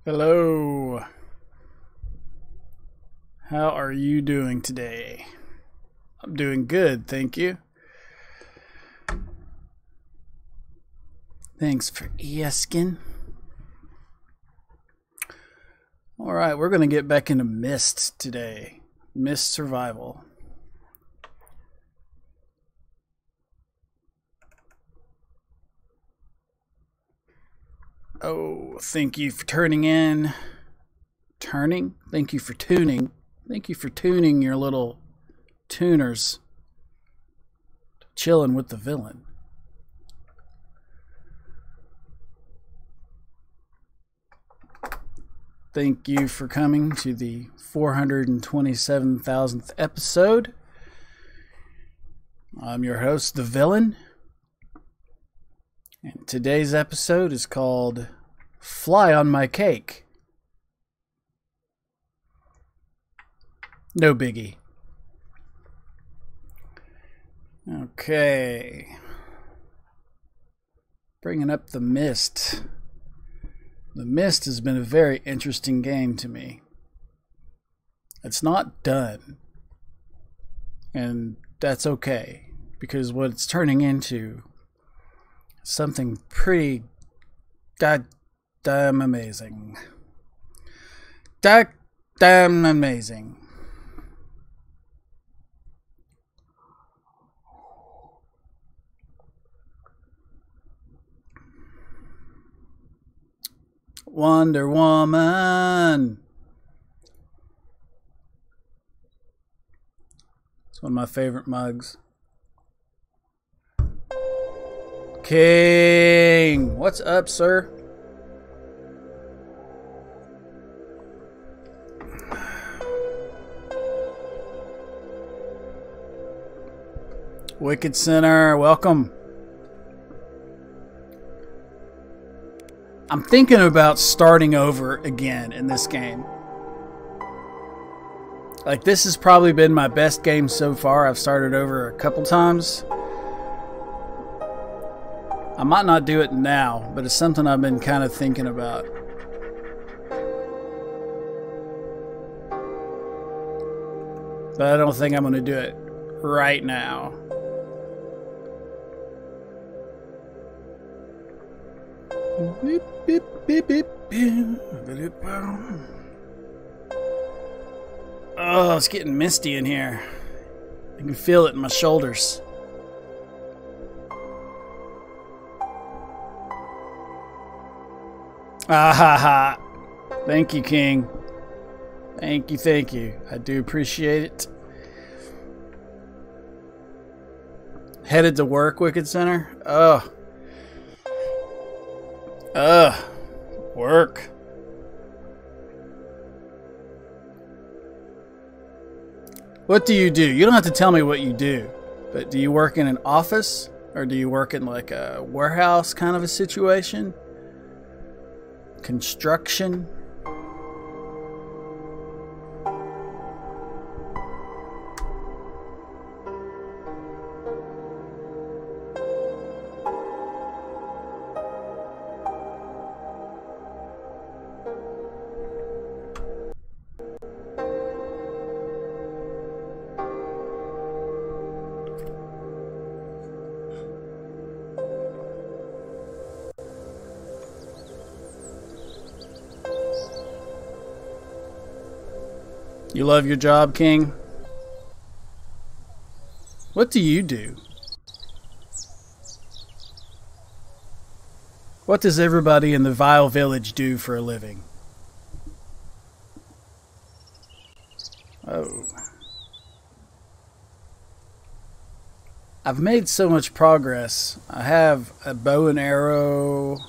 Hello. How are you doing today? I'm doing good, thank you. Thanks for asking. Alright, we're going to get back into MIST today. MIST Survival. Oh, thank you for turning in. Turning? Thank you for tuning. Thank you for tuning your little tuners. Chilling with the villain. Thank you for coming to the 427,000th episode. I'm your host, the villain. And today's episode is called Fly on My Cake. No biggie. Okay. Bringing up the MIST. The MIST has been a very interesting game to me. It's not done. And that's okay. Because what it's turning into is something pretty goddamn amazing. Goddamn amazing. Wonder Woman. It's one of my favorite mugs. King, what's up, sir? Wicked Center, welcome. I'm thinking about starting over again in this game. Like, this has probably been my best game so far. I've started over a couple times. I might not do it now, but it's something I've been kind of thinking about. But I don't think I'm going to do it right now. Beep, beep, beep, beep, beep. Oh, it's getting misty in here. I can feel it in my shoulders. Ah ha ha. Thank you, King. Thank you, thank you. I do appreciate it. Headed to work, Wicked Center? Oh. Work. What do? You don't have to tell me what you do, but do you work in an office or do you work in like a warehouse kind of a situation? Construction? You love your job, King? What do you do? What does everybody in the Vile Village do for a living? Oh. I've made so much progress. I have a bow and arrow,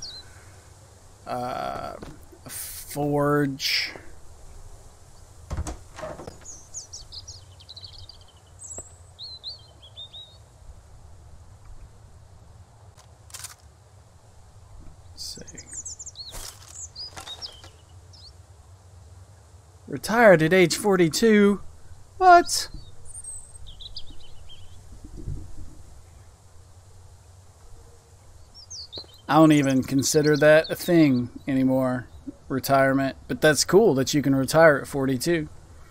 a forge. Retired at age 42. What? I don't even consider that a thing anymore. retirement, but that's cool that you can retire at 42.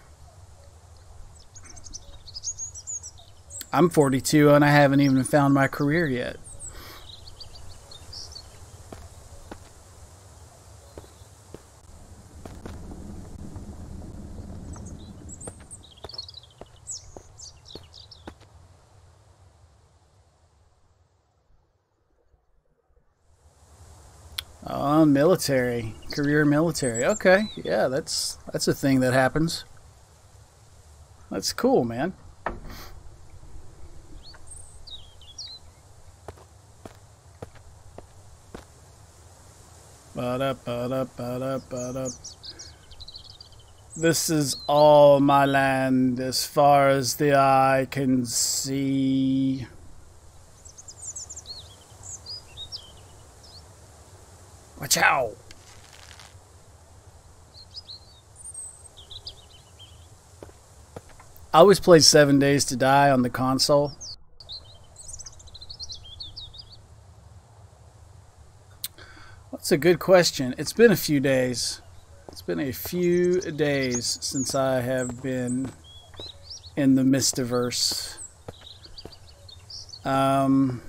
I'm 42 and I haven't even found my career yet. Oh, military. Career military. Okay, yeah, that's a thing that happens. That's cool, man. This is all my land as far as the eye can see. Watch out! I always played 7 Days to Die on the console. That's a good question. It's been a few days. It's been a few days since I have been in the Mistiverse. I'm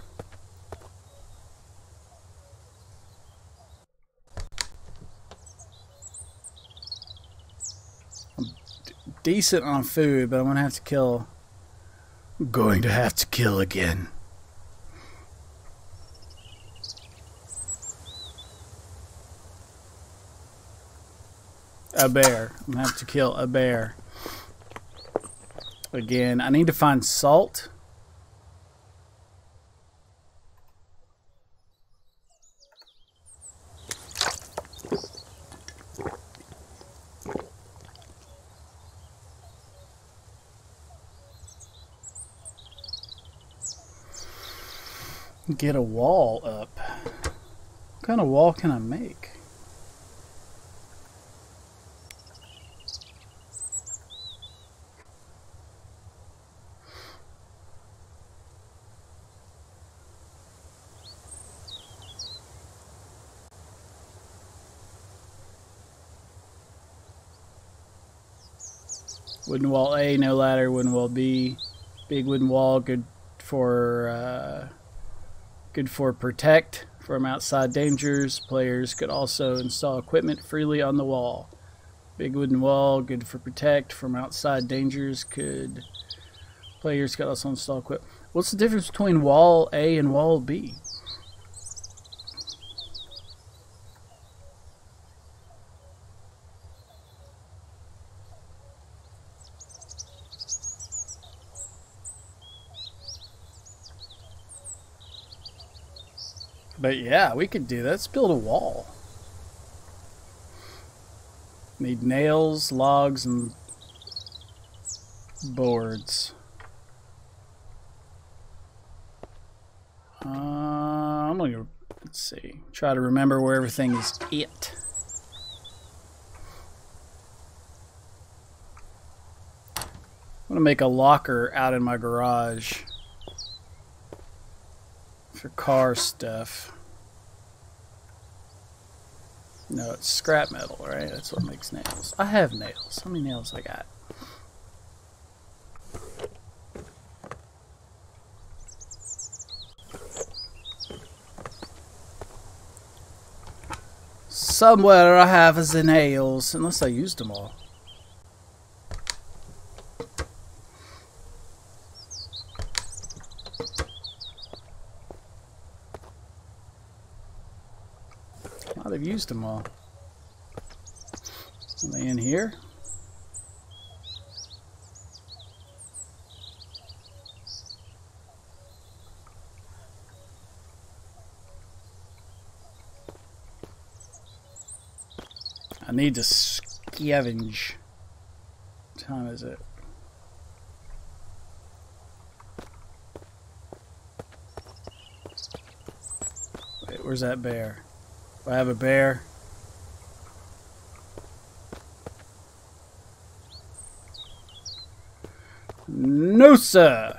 decent on food, but I'm gonna have to kill. I'm going to have to kill again. A bear. I'm gonna have to kill a bear. Again, I need to find salt. Get a wall up. What kind of wall can I make? Wooden wall A, no ladder. Wooden wall B, big wooden wall, good for protect from outside dangers. Players could also install equipment freely on the wall. Big wooden wall, good for protect from outside dangers. Players could also install equipment. What's the difference between wall A and wall B? But yeah, we could do that. Let's build a wall. Need nails, logs, and boards. I'm gonna, let's see, try to remember where everything is at. I'm gonna make a locker out in my garage for car stuff. No, it's scrap metal, right? That's what makes nails. I have nails. How many nails I got? Somewhere I have the nails, unless I used them all. I've used them all. Are they in here? I need to scavenge. What time is it? Wait, where's that bear? Do I have a bear? No, sir.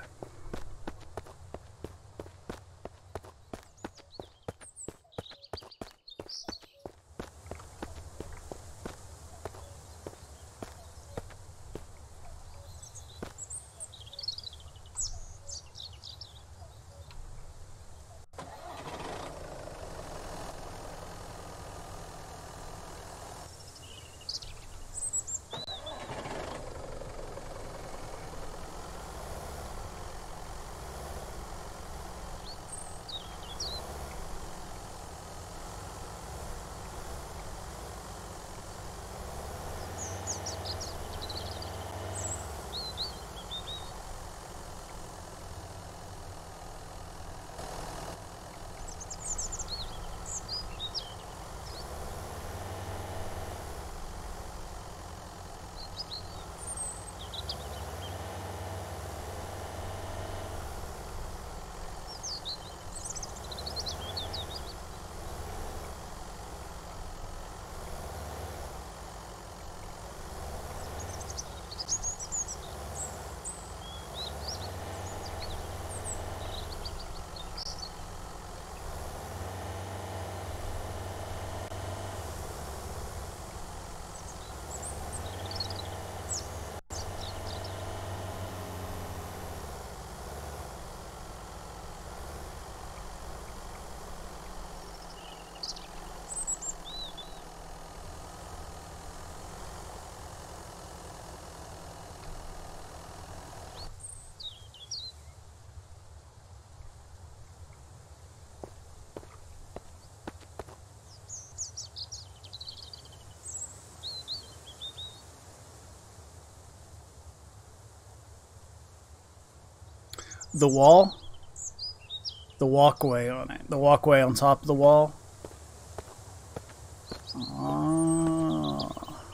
The wall? The walkway on it. The walkway on top of the wall. Oh.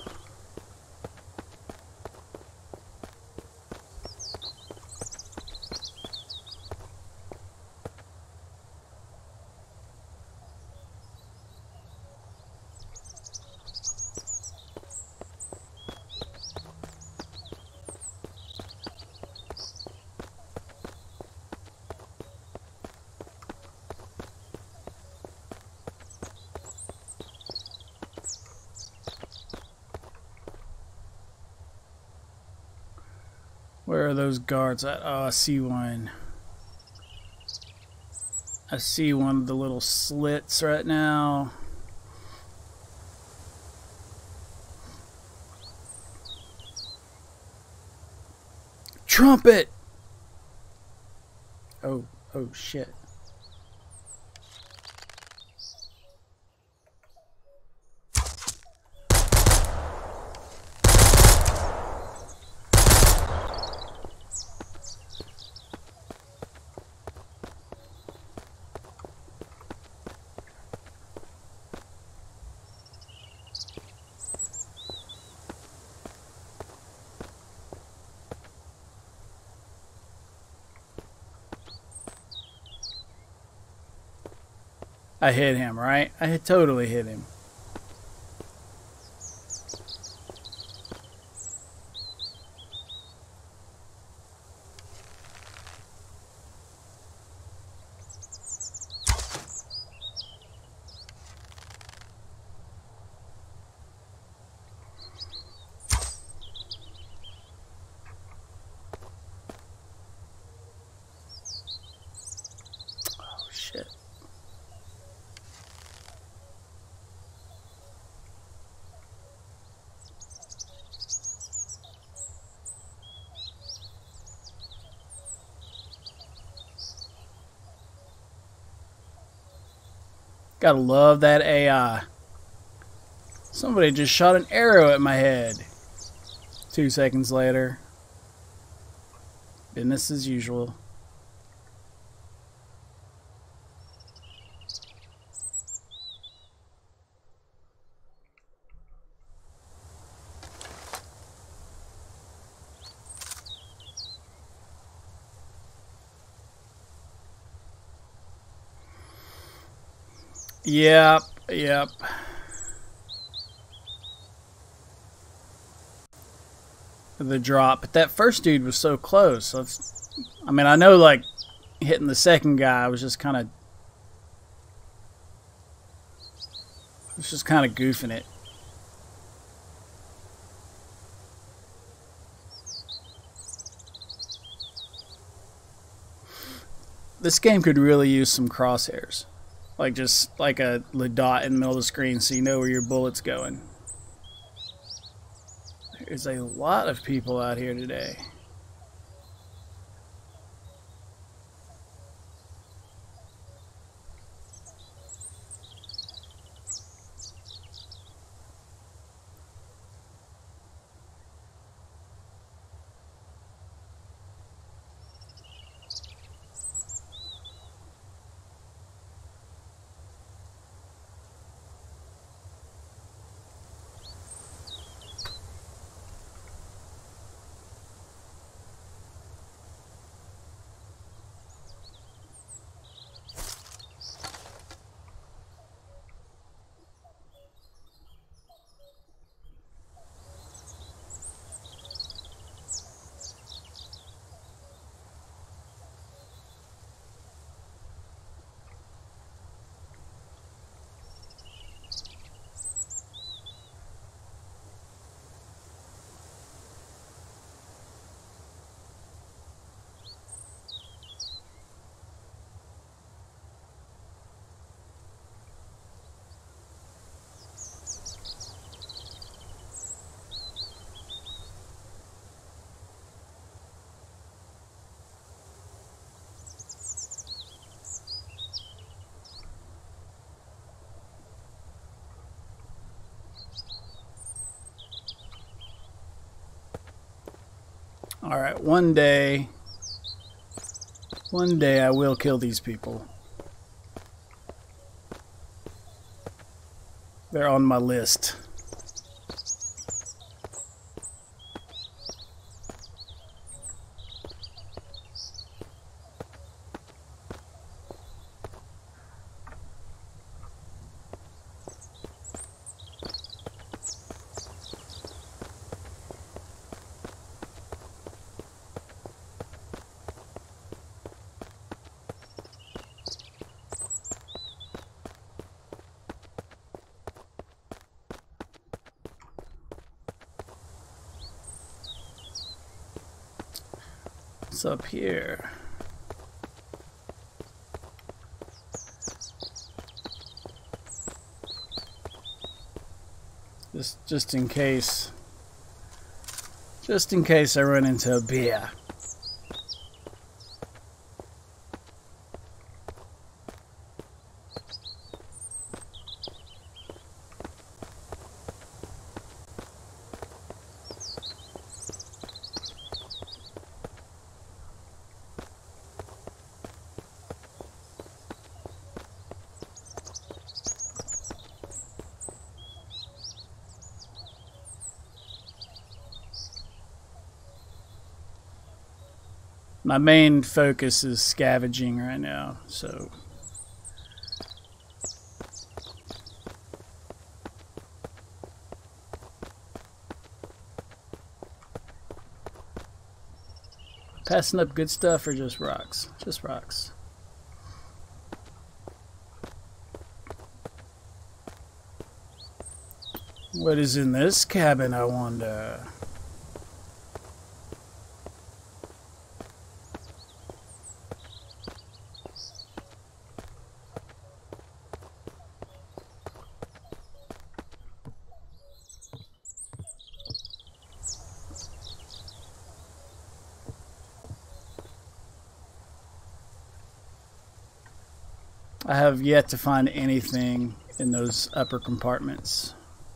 Where are those guards at? Oh, I see one. I see one of the little slits right now. Trumpet! Oh shit. I hit him, right? I totally hit him. Oh, shit. Gotta love that AI. Somebody just shot an arrow at my head. 2 seconds later. Business as usual. Yep. The drop. But that first dude was so close. I mean, I know, like, hitting the second guy was just kind of... goofing it. This game could really use some crosshairs. Like, just like a dot in the middle of the screen so you know where your bullet's going. There's a lot of people out here today. Alright, one day One day I will kill these people. They're on my list. What's up here? Just in case. Just in case I run into a bear. My main focus is scavenging right now, so passing up good stuff or just rocks? Just rocks. What is in this cabin, I wonder? I have yet to find anything in those upper compartments.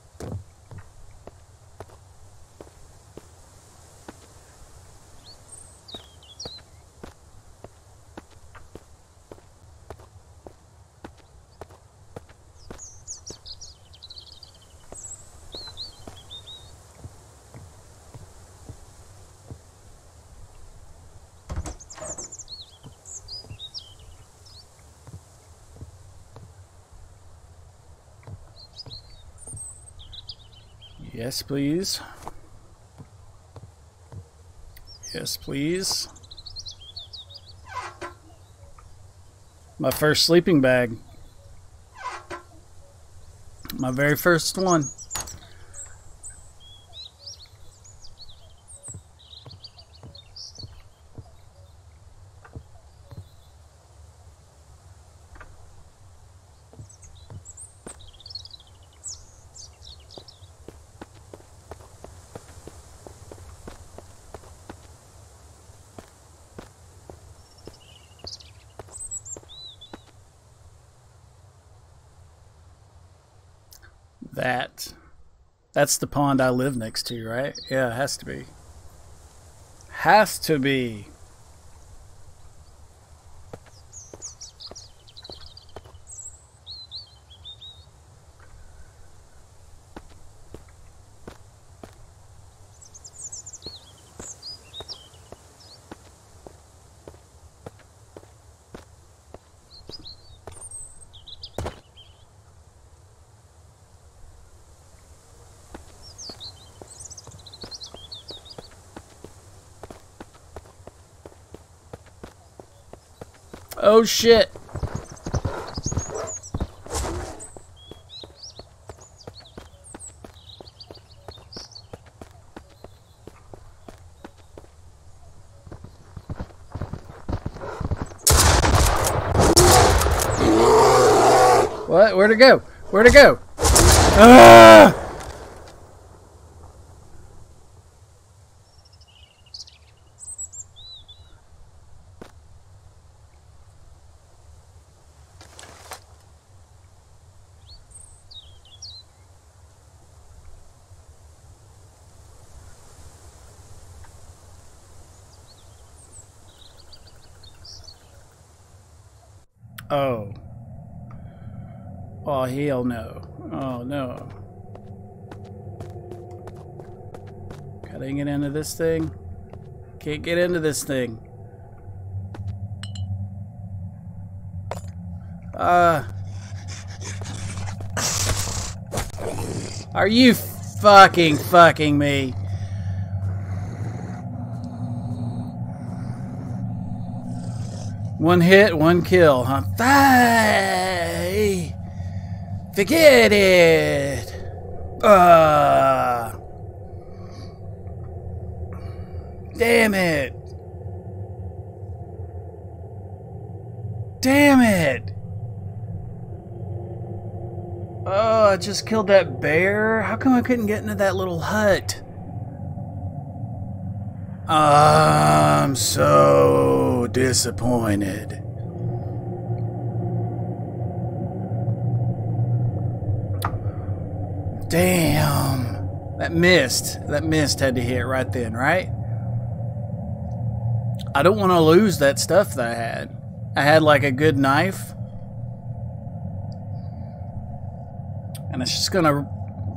Yes, please. Yes, please. My first sleeping bag. My very first one. That's the pond I live next to, right? Yeah, it has to be. Has to be. Oh shit. What? Where'd it go? Where'd it go? Ah! Oh. Oh, hell no. Oh, no. Gotta get into this thing. Can't get into this thing. Are you fucking me? One hit, one kill, huh? Bye! Forget it! Damn it! Damn it! Oh, I just killed that bear? How come I couldn't get into that little hut? I'm so disappointed. Damn. That mist had to hit right then, right? I don't want to lose that stuff that I had. I had like a good knife. And it's just gonna...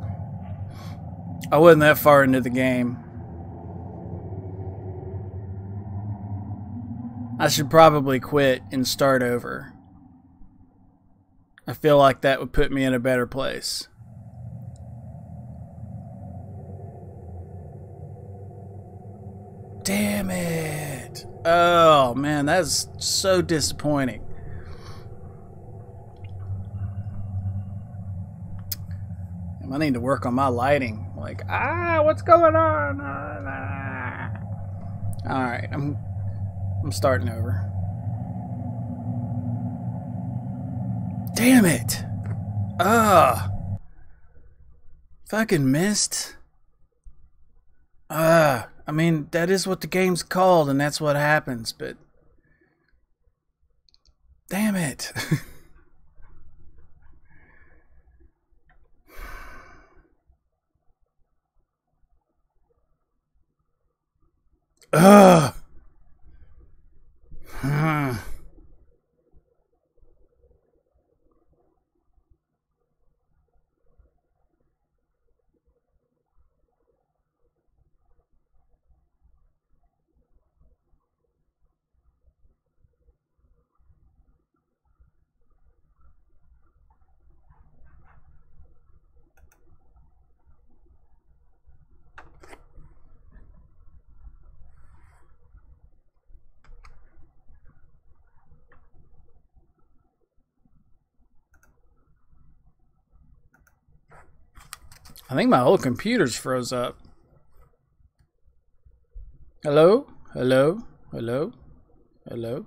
I wasn't that far into the game. I should probably quit and start over. I feel like that would put me in a better place. Damn it. Oh man, that's so disappointing. I need to work on my lighting. Like, what's going on? Alright, I'm starting over. Damn it! Fucking missed. I mean, that is what the game's called, and that's what happens, but... Damn it! Ugh! I think my whole computer's froze up. Hello? Hello? Hello? Hello?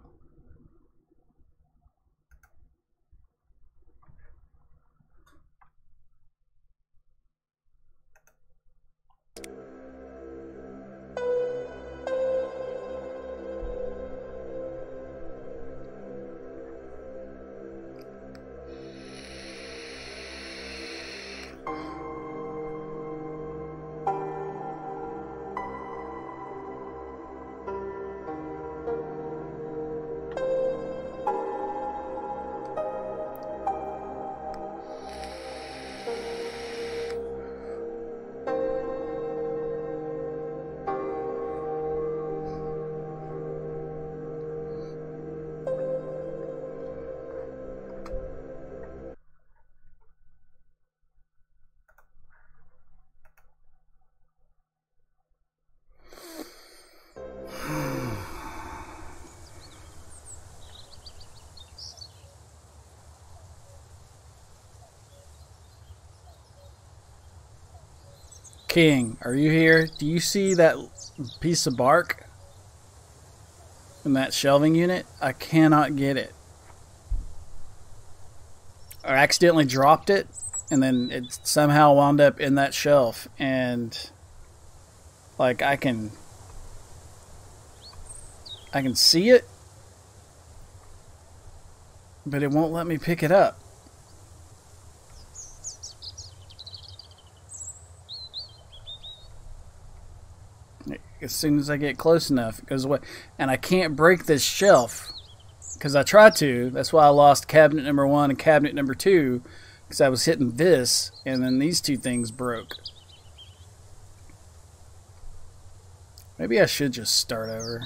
King, are you here? Do you see that piece of bark in that shelving unit? I cannot get it. I accidentally dropped it, and then it somehow wound up in that shelf, and like I can see it, but it won't let me pick it up. As soon as I get close enough, it goes away. And I can't break this shelf Because I tried to. That's why I lost cabinet number 1 and cabinet number 2. Because I was hitting this, and then these two things broke. Maybe I should just start over.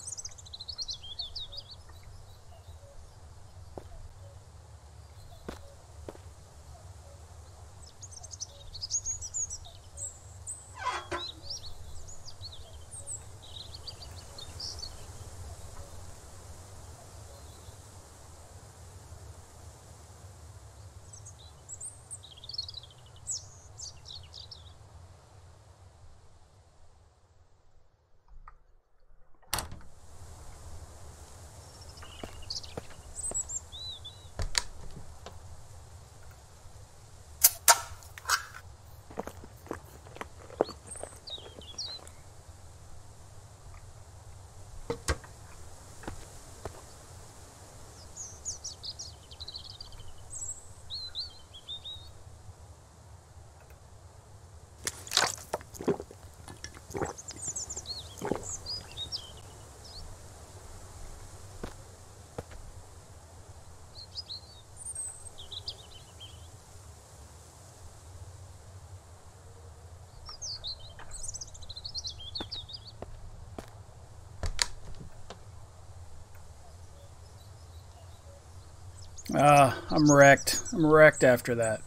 I'm wrecked. I'm wrecked after that.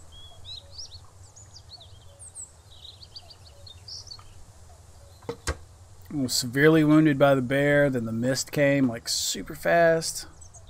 I was severely wounded by the bear, then the mist came like super fast.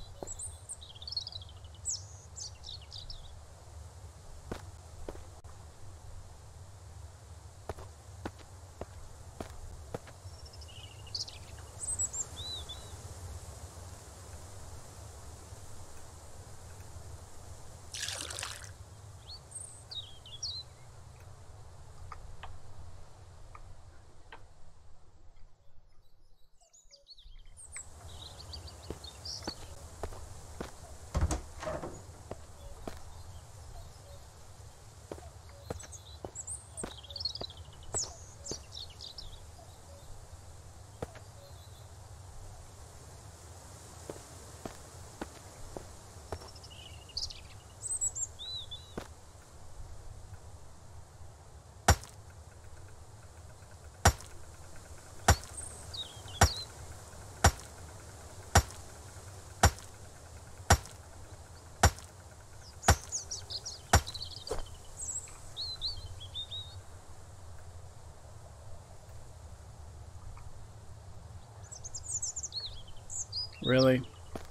Really?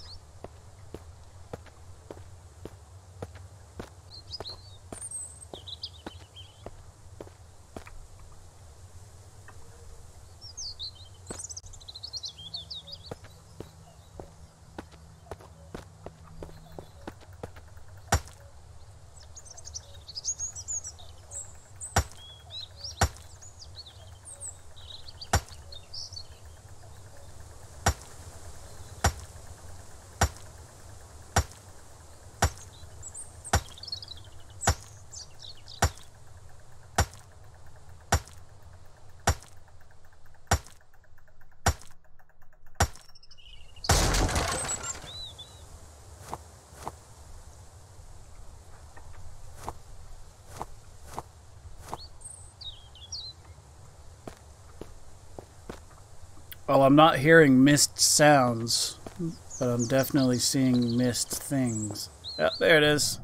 Well, I'm not hearing mist sounds, but I'm definitely seeing mist things. Yep, there it is.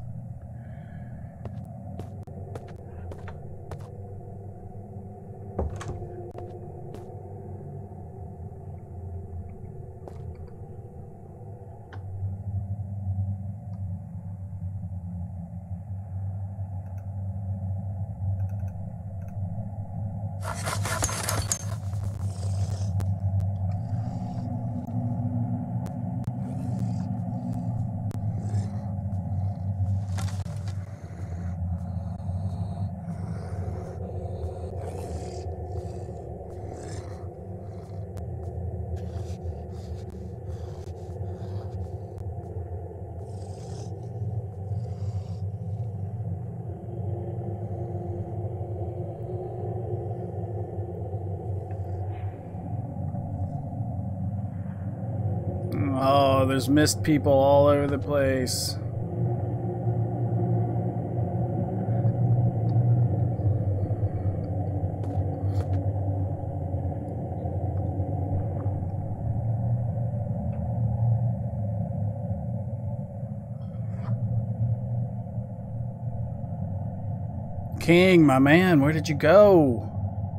Oh, there's mist people all over the place. King, my man, where did you go?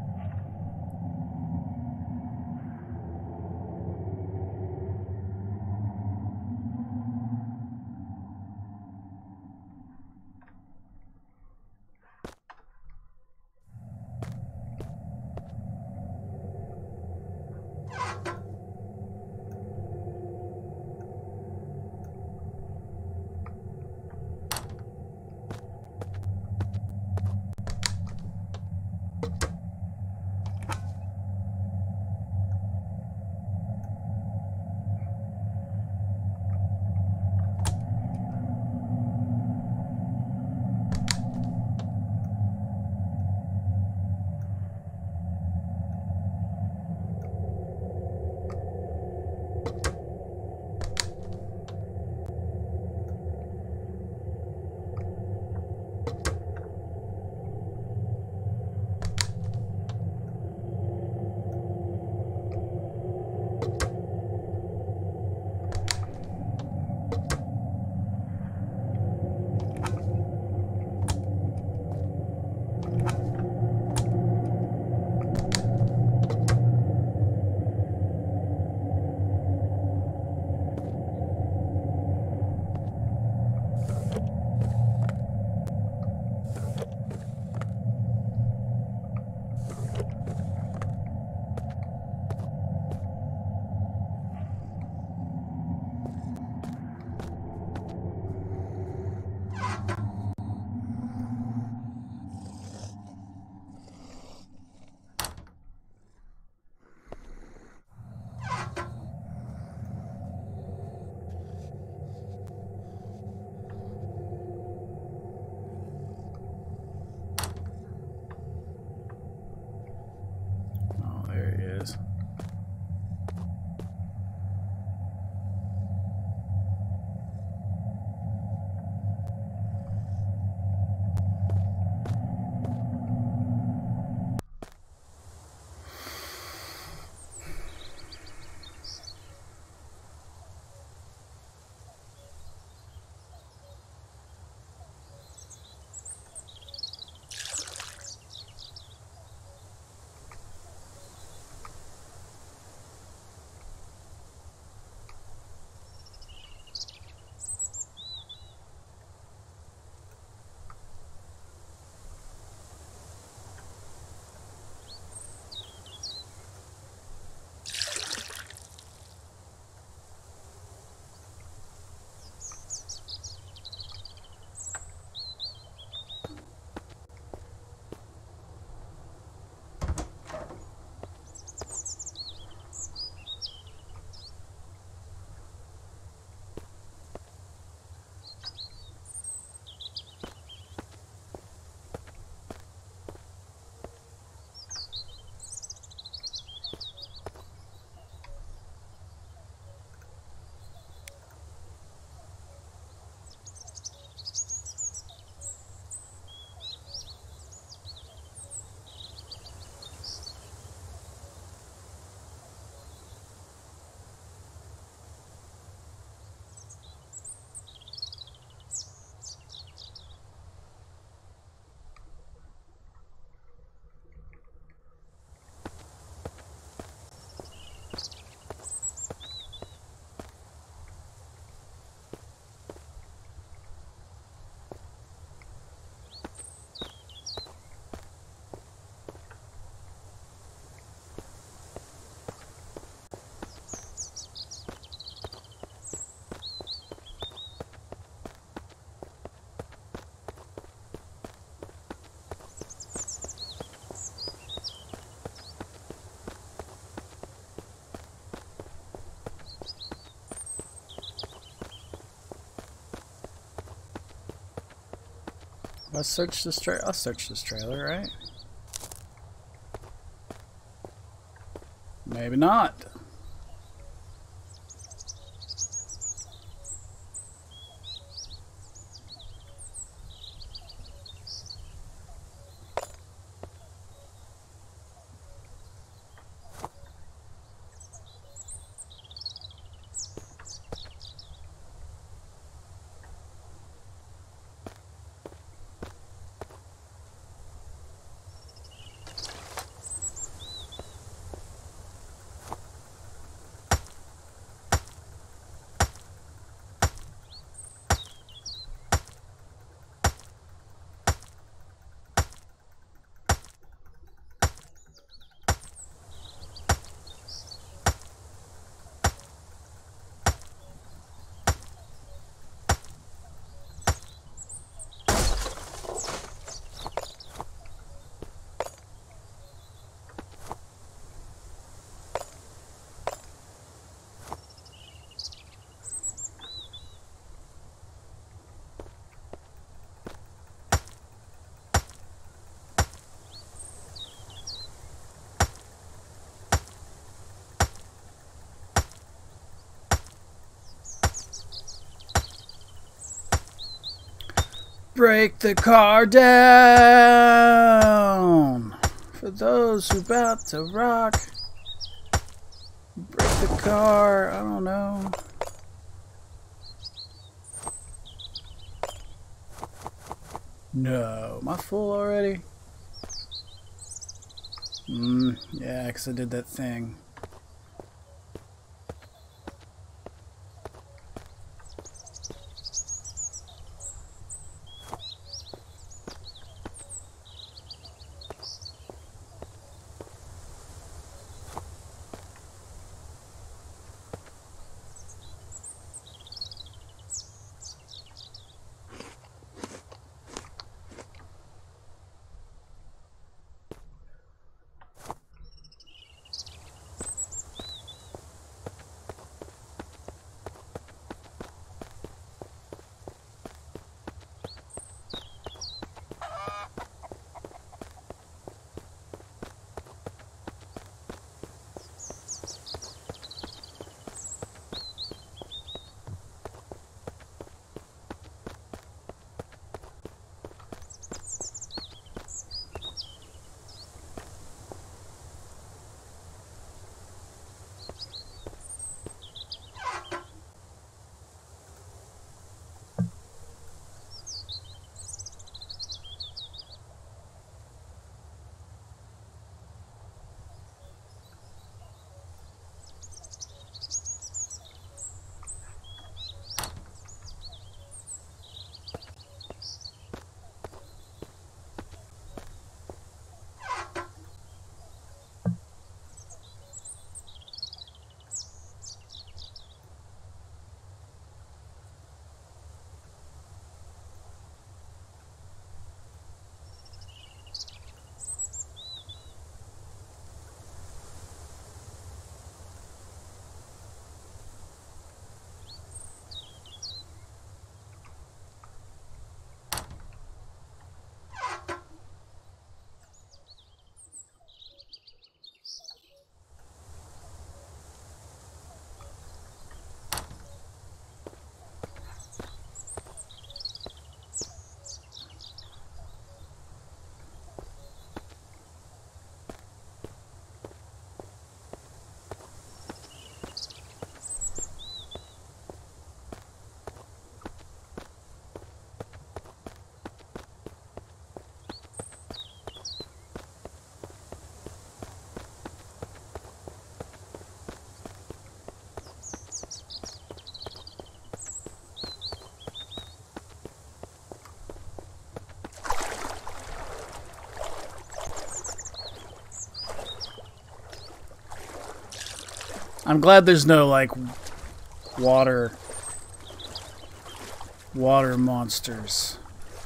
I'll search this trailer, right? Maybe not. Break the car down. For those who about to rock. Break the car. I don't know. No. Am I full already? Yeah, because I did that thing. I'm glad there's no, like, water monsters.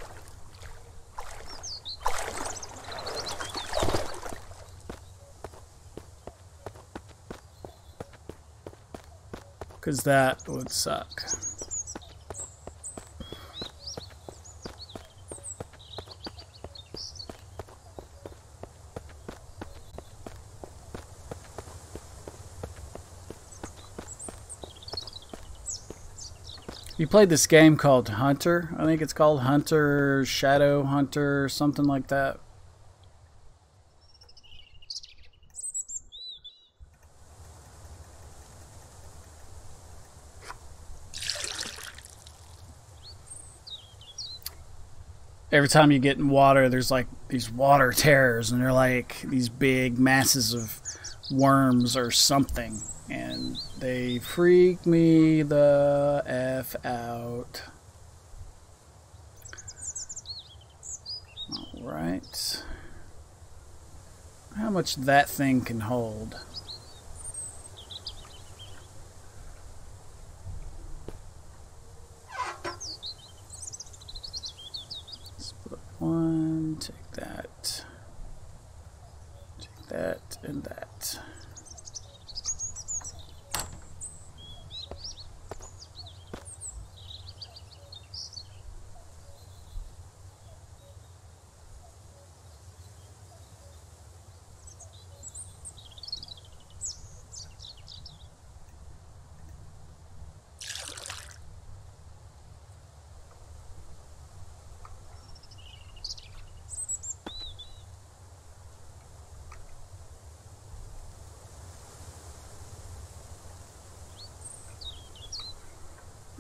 Because that would suck. You played this game called Hunter. I think it's called Hunter, Shadow Hunter, something like that. Every time you get in water, there's like these water terrors, and they're like these big masses of worms or something. And they freak me the F out. Alright. How much that thing can hold. Split one, take that. Take that and that.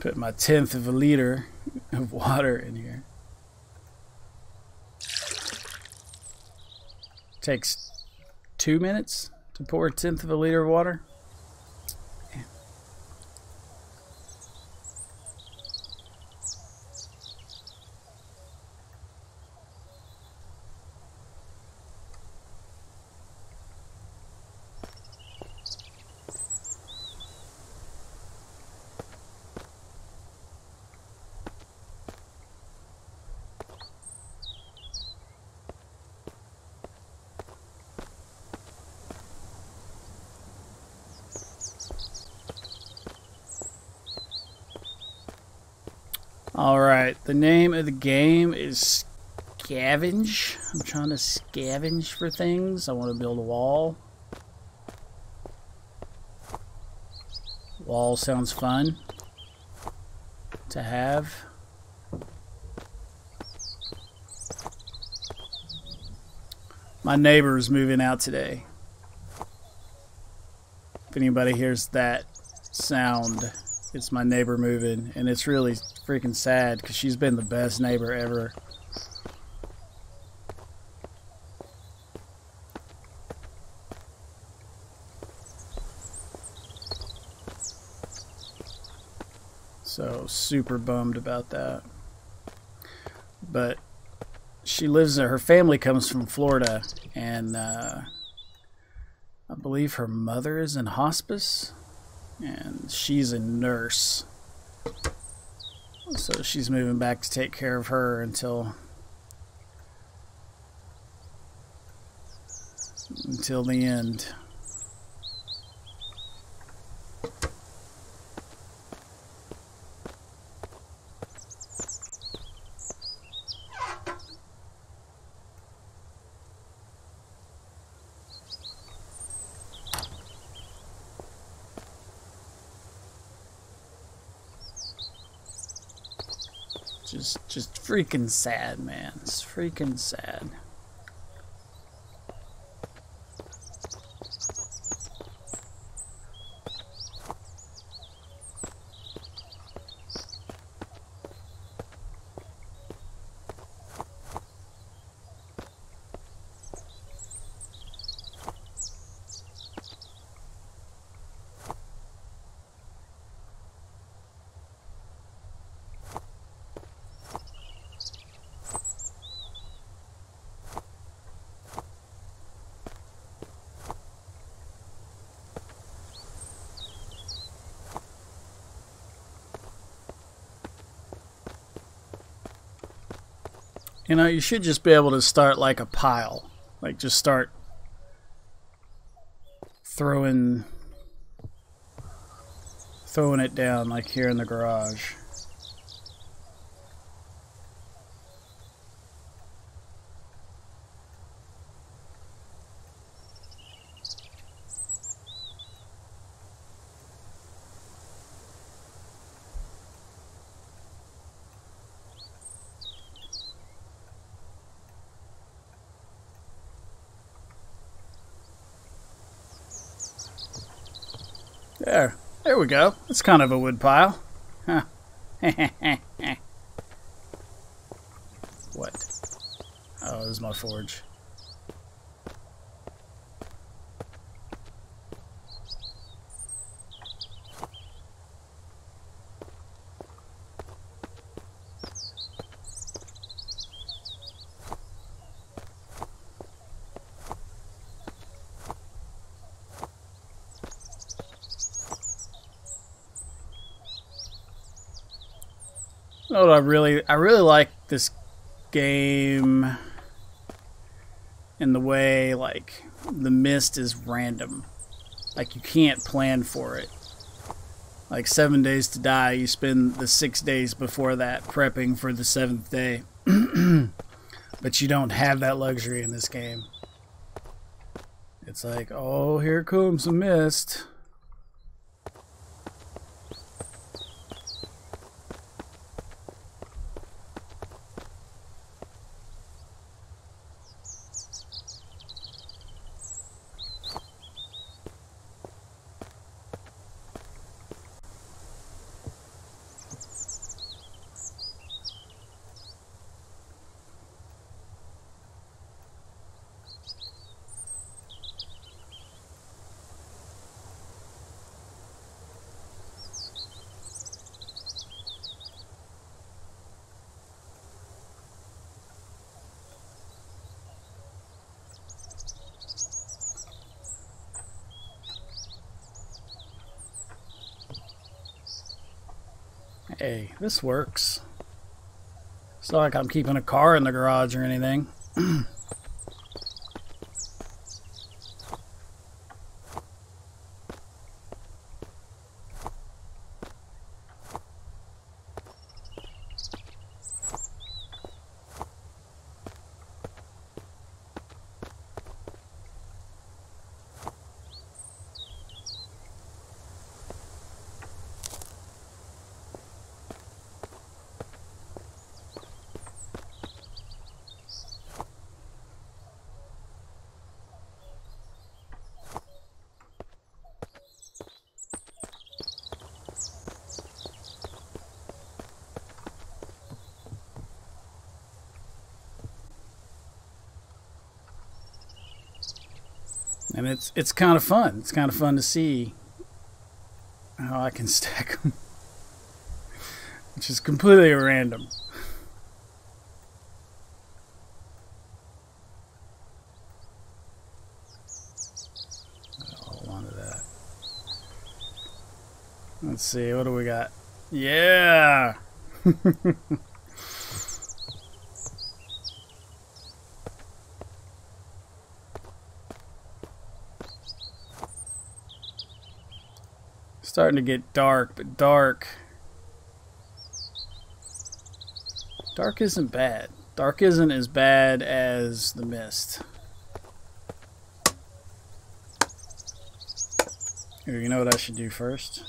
Put my 1/10 of a liter of water in here. Takes 2 minutes to pour 1/10 of a liter of water. Alright, the name of the game is Scavenge. I'm trying to scavenge for things. I want to build a wall. Wall sounds fun to have. My neighbor is moving out today. If anybody hears that sound, it's my neighbor moving, and it's really freaking sad because she's been the best neighbor ever. So super bummed about that. But she lives there. Her family comes from Florida, and I believe her mother is in hospice, and she's a nurse. So she's moving back to take care of her until the end. Just freaking sad, man. It's freaking sad. You know, you should just be able to start like a pile. Like just start throwing it down like here in the garage. There we go. It's kind of a wood pile. Huh. What? Oh, this is my forge. You know what I really like this game in the way like the mist is random. Like you can't plan for it. Like 7 days to die, you spend the 6 days before that prepping for the 7th day. But you don't have that luxury in this game. It's like, oh, here comes the mist. Hey, this works. It's not like I'm keeping a car in the garage or anything. And it's kind of fun. It's kind of fun to see how I can stack them, which is completely random. Hold on to that. Let's see, what do we got? Yeah! Starting to get dark, but dark isn't bad. Dark isn't as bad as the mist. Here, you know what I should do first?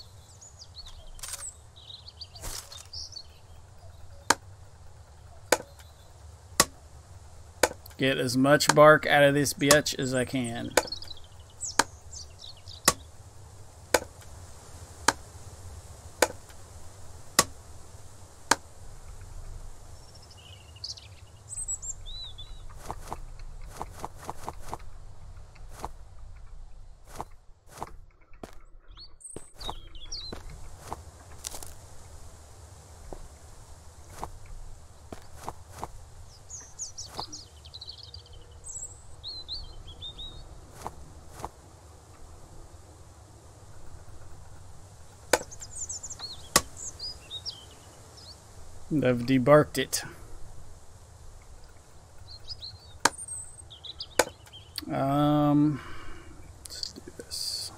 Get as much bark out of this bitch as I can. And I've debarked it. Let's do this.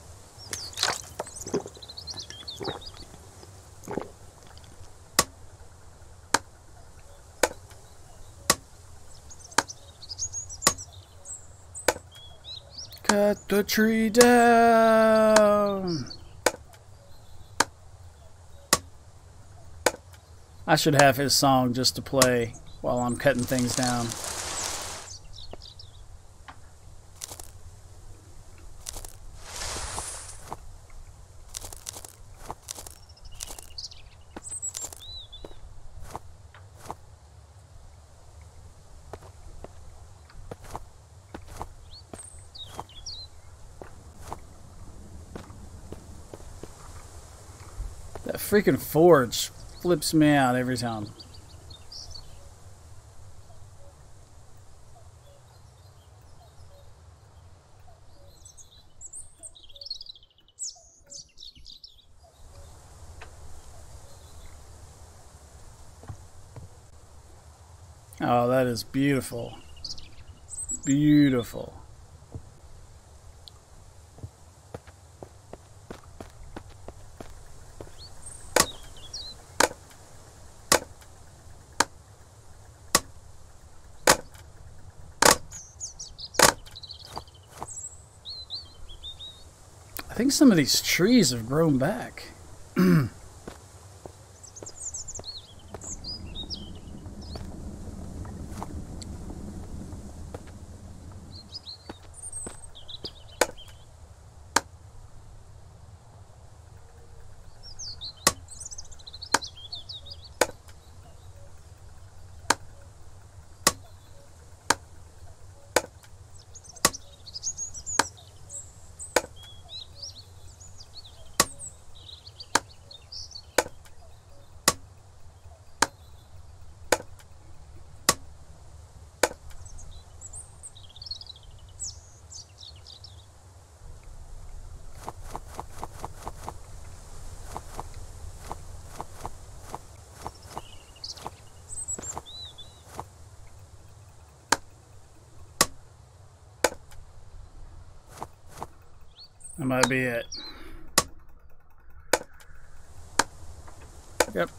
Cut the tree down. I should have his song just to play while I'm cutting things down. That freaking forge flips me out every time. Oh, that is beautiful. Beautiful. I think some of these trees have grown back. That might be it. Yep.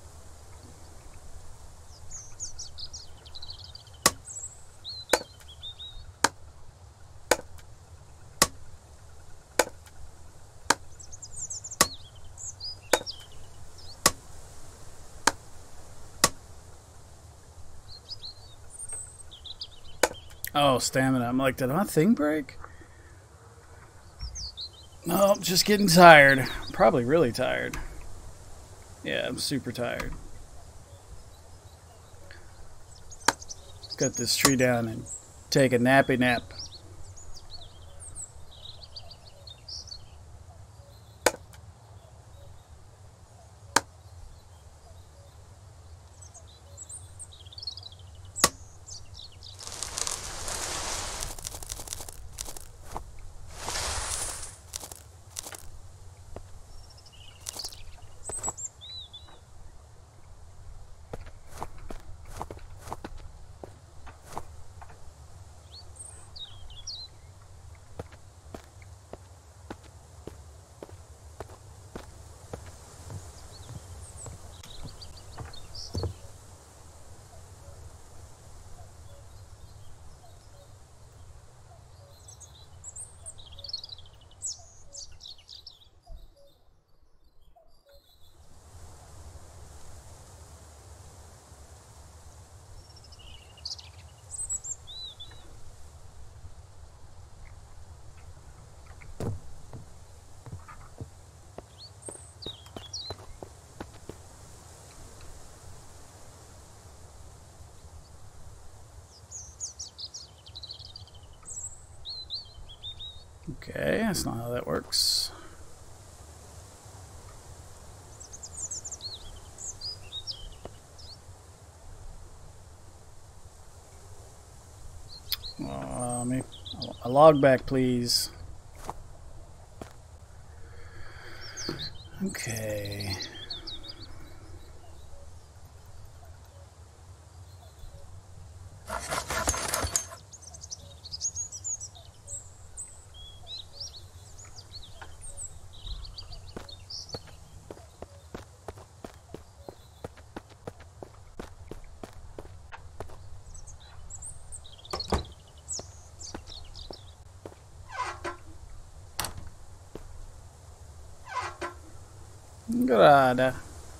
Oh, stamina. I'm like, did my thing break? No, just getting tired. Probably really tired. Yeah, I'm super tired. Cut this tree down and take a nappy nap. Okay, that's not how that works. A log back, please. Okay. Good.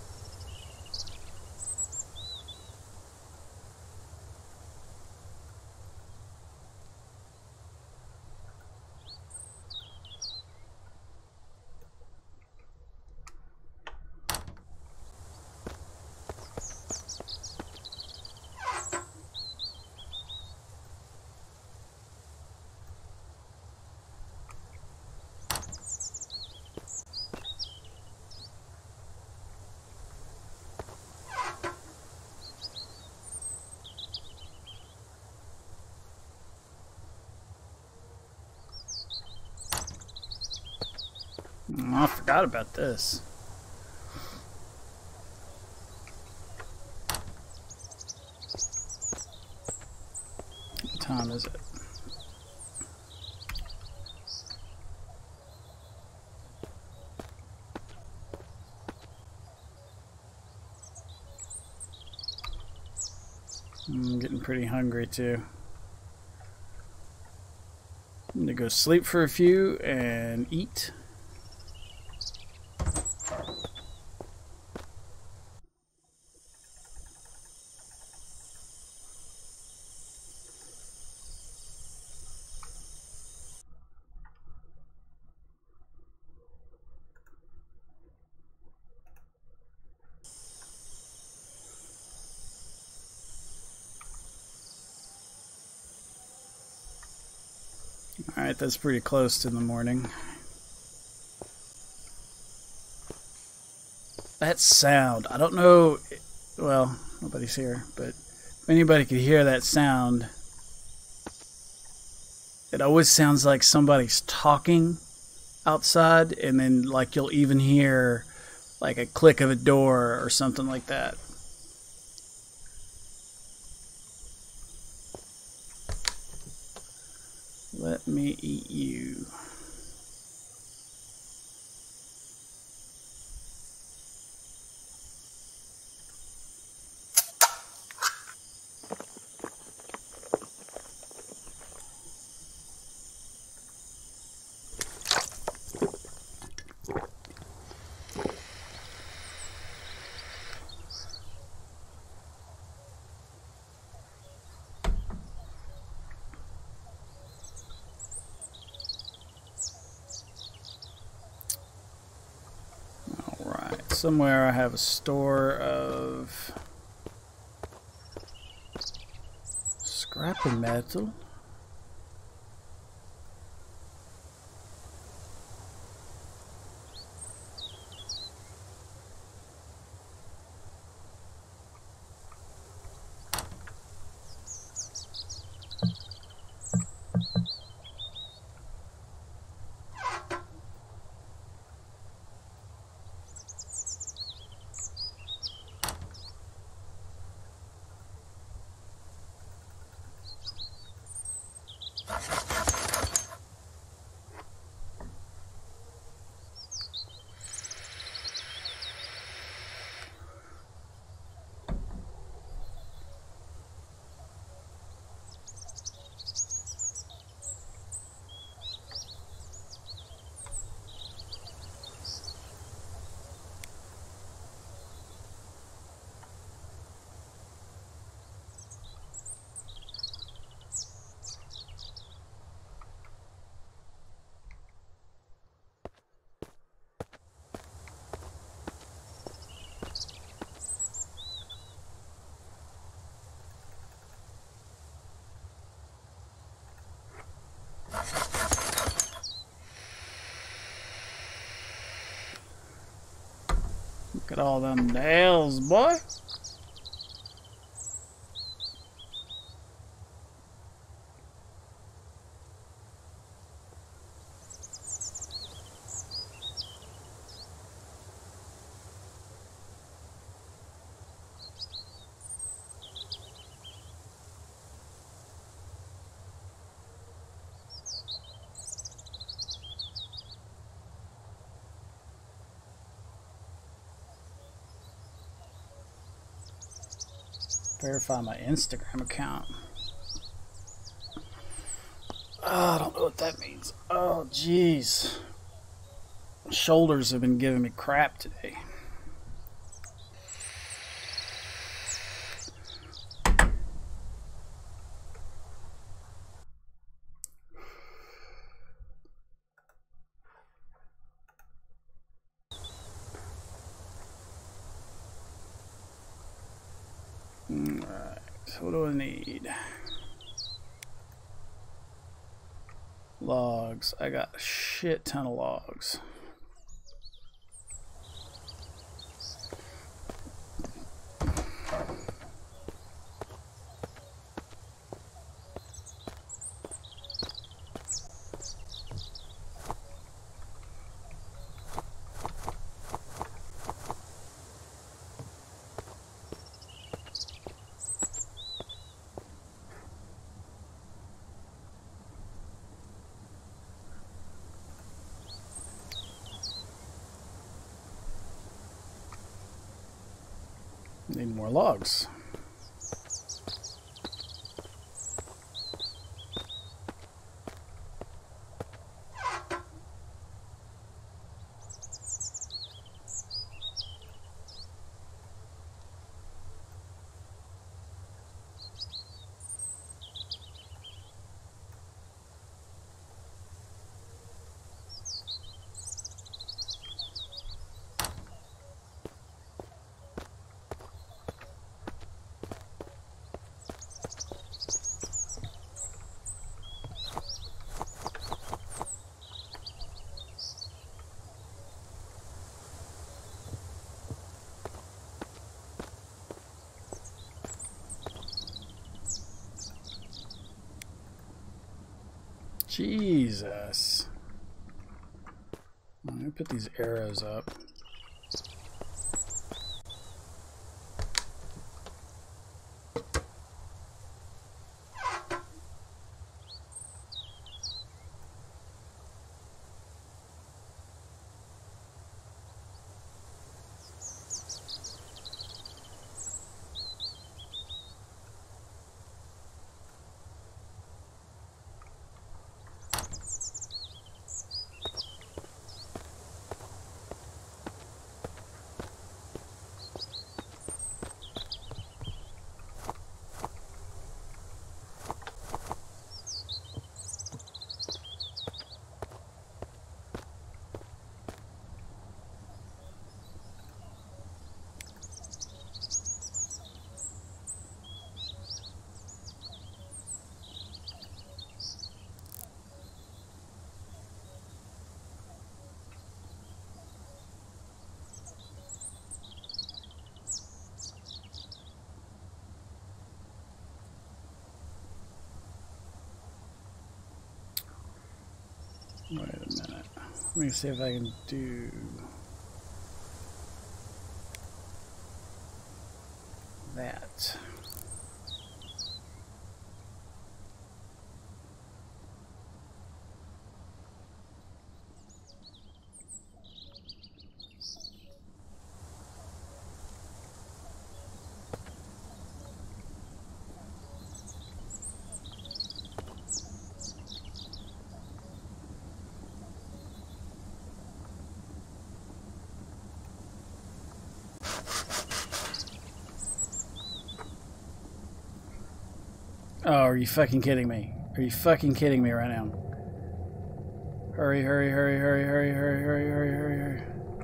Oh, I forgot about this. What time is it? I'm getting pretty hungry too. I'm gonna go sleep for a few and eat. Alright, that's pretty close to the morning. That sound, I don't know, well, nobody's here, but if anybody could hear that sound, it always sounds like somebody's talking outside, and then like you'll even hear like a click of a door or something like that. Let me eat you. somewhere I have a store of scrap of metal. Look at all them nails, boy. Verify my Instagram account. Oh, I don't know what that means. Oh, jeez. Shoulders have been giving me crap today. Alright, what do I need? Logs. I got a shit ton of logs. Need more logs. Jesus. I'm gonna put these arrows up. Wait a minute. Let me see if I can do that. Oh, are you fucking kidding me? Are you fucking kidding me right now? Hurry, hurry, hurry, hurry, hurry, hurry, hurry, hurry, hurry, hurry.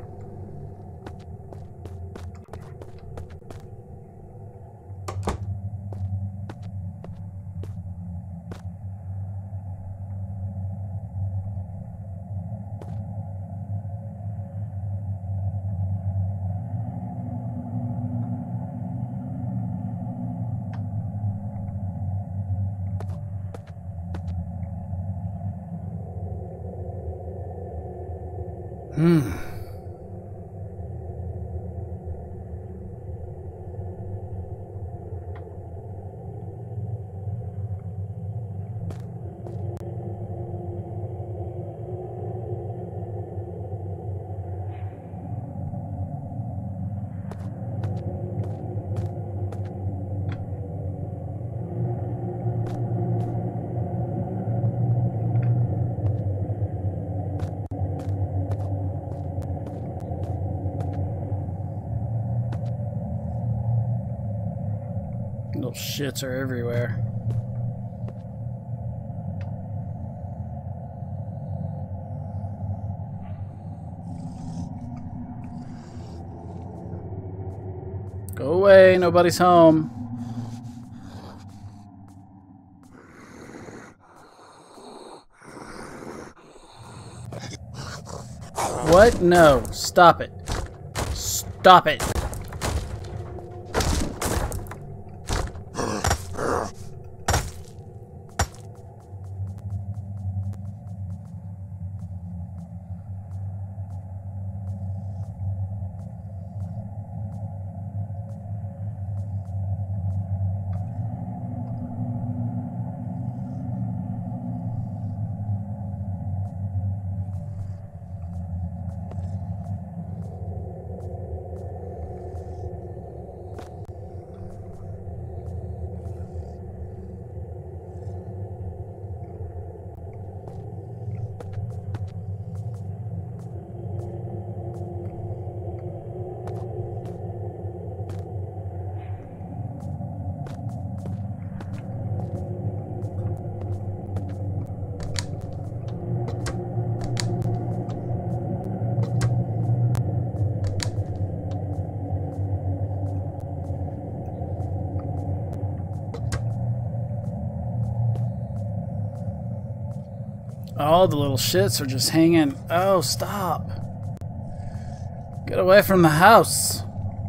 Little shits are everywhere. Go away, nobody's home. What? No, stop it. Stop it. All the little shits are just hanging. Oh, stop. Get away from the house.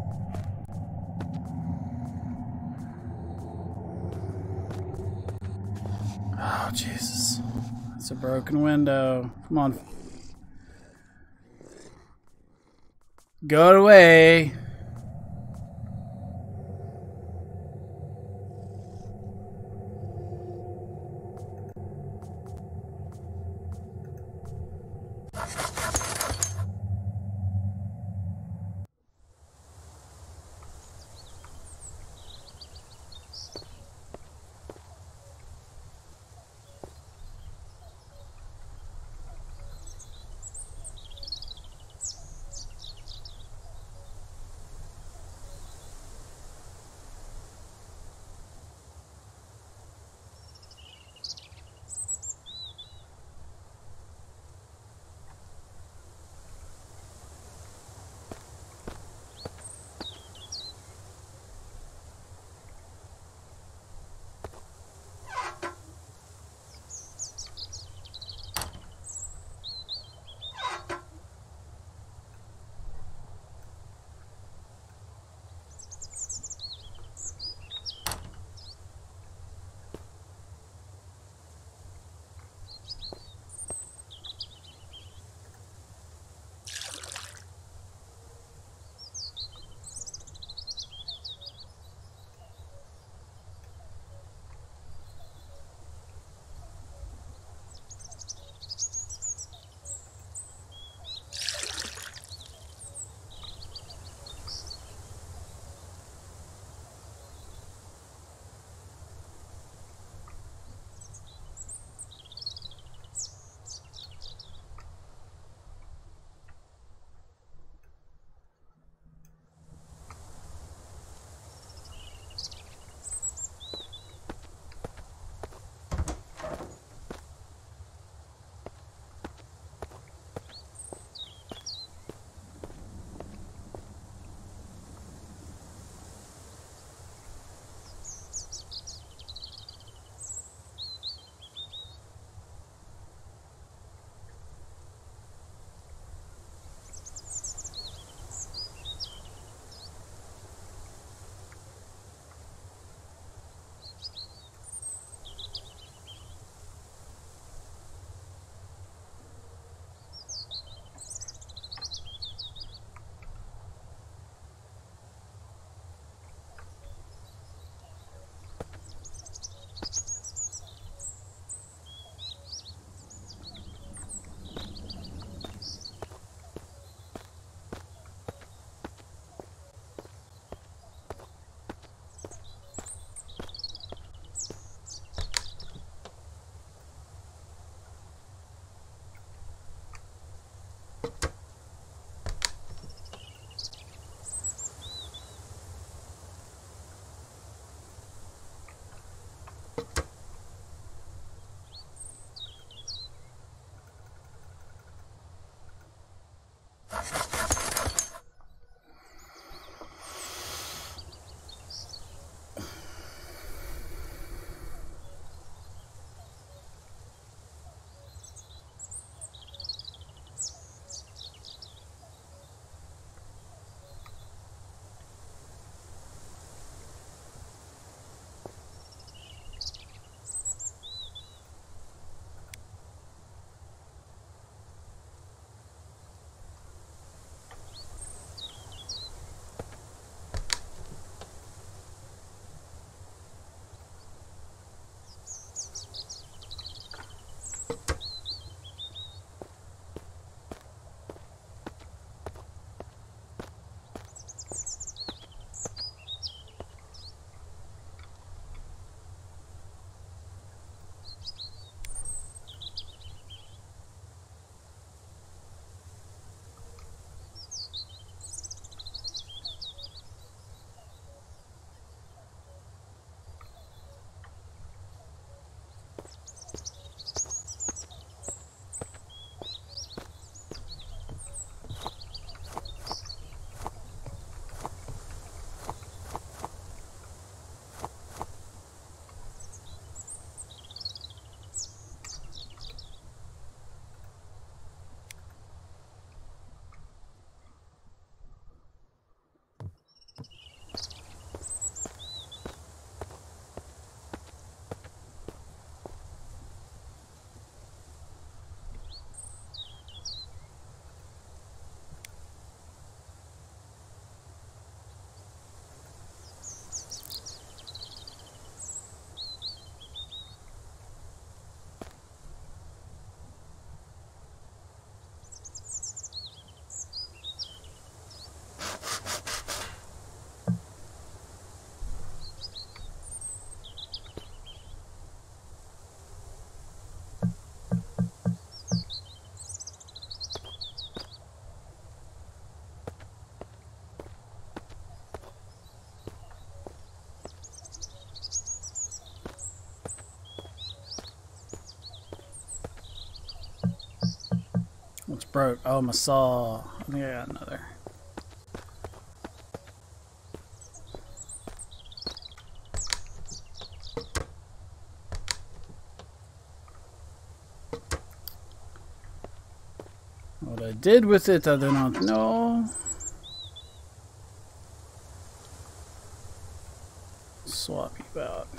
Oh, Jesus. It's a broken window. Come on. Go away. broke. Oh, my saw. I think I got another. What I did with it, I do not know. Swap you out.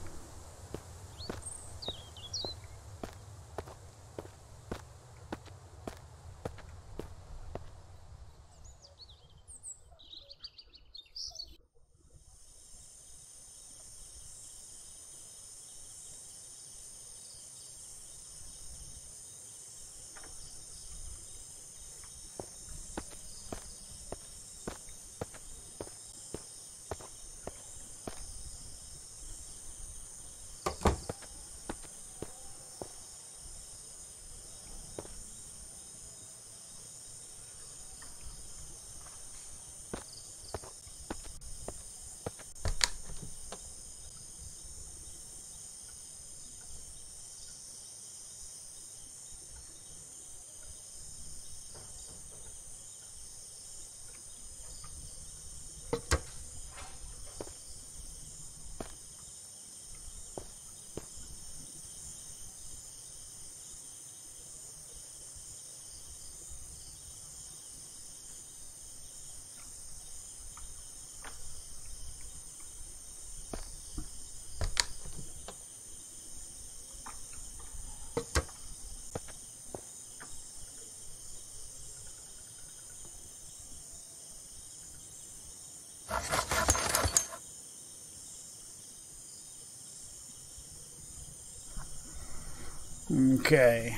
Okay.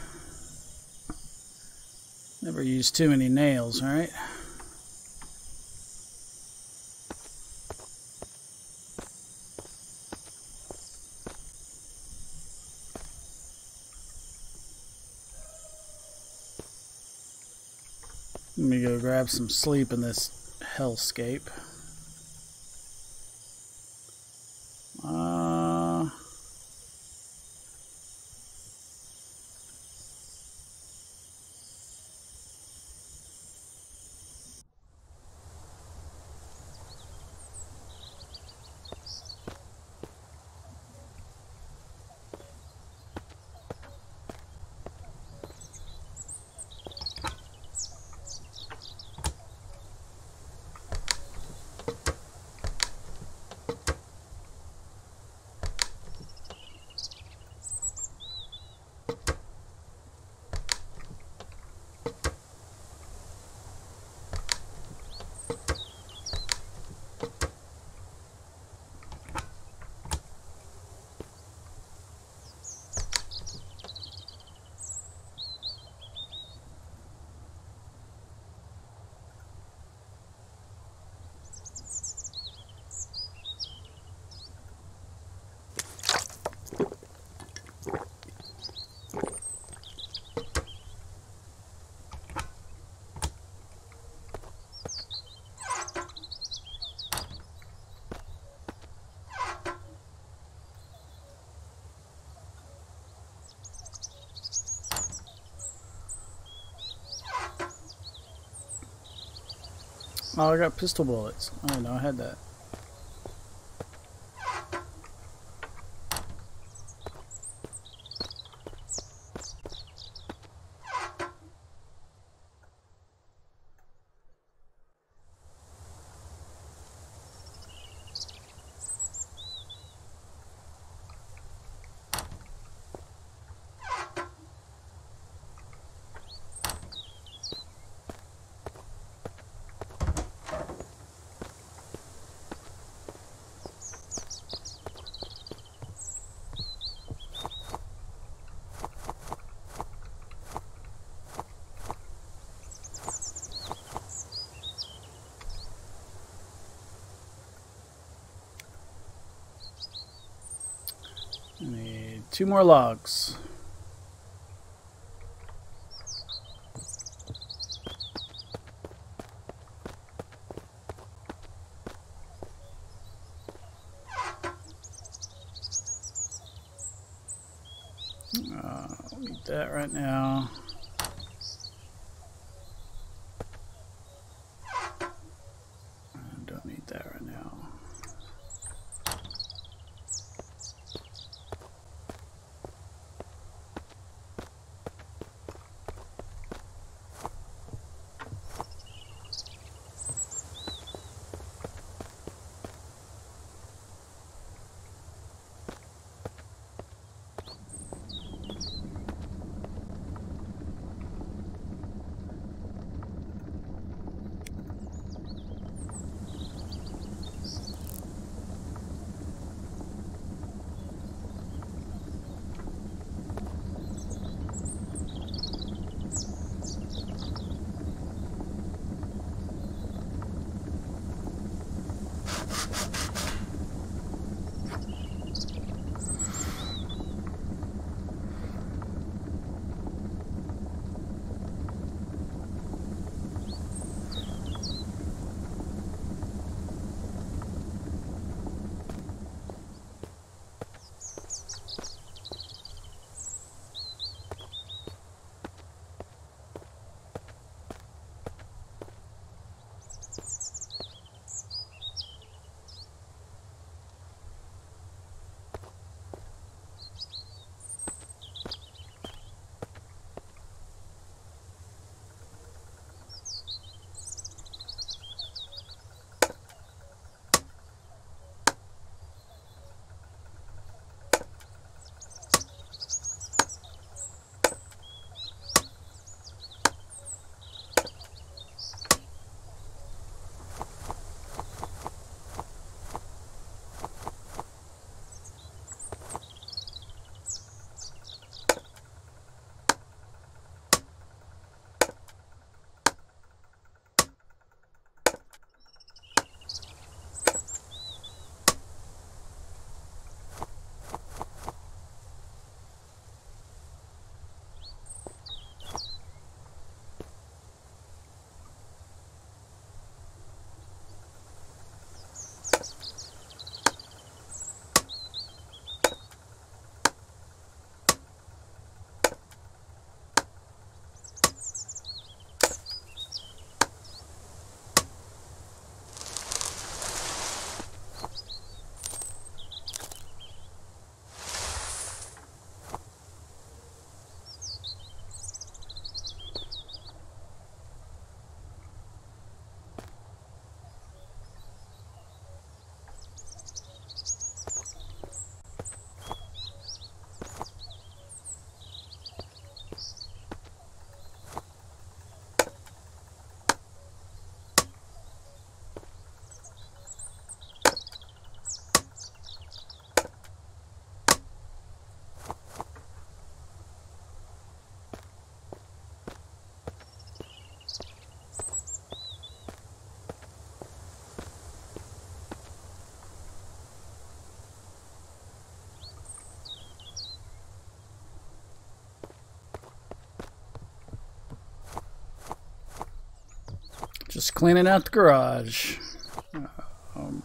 Never use too many nails, right? Let me go grab some sleep in this hellscape. Oh, I got pistol bullets. Oh no, I had that. I need 2 more logs. I'll eat that right now. Just cleaning out the garage. Um,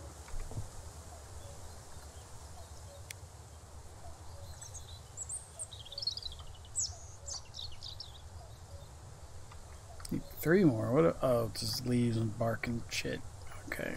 need 3 more. What? Oh, just leaves and bark and shit. Okay.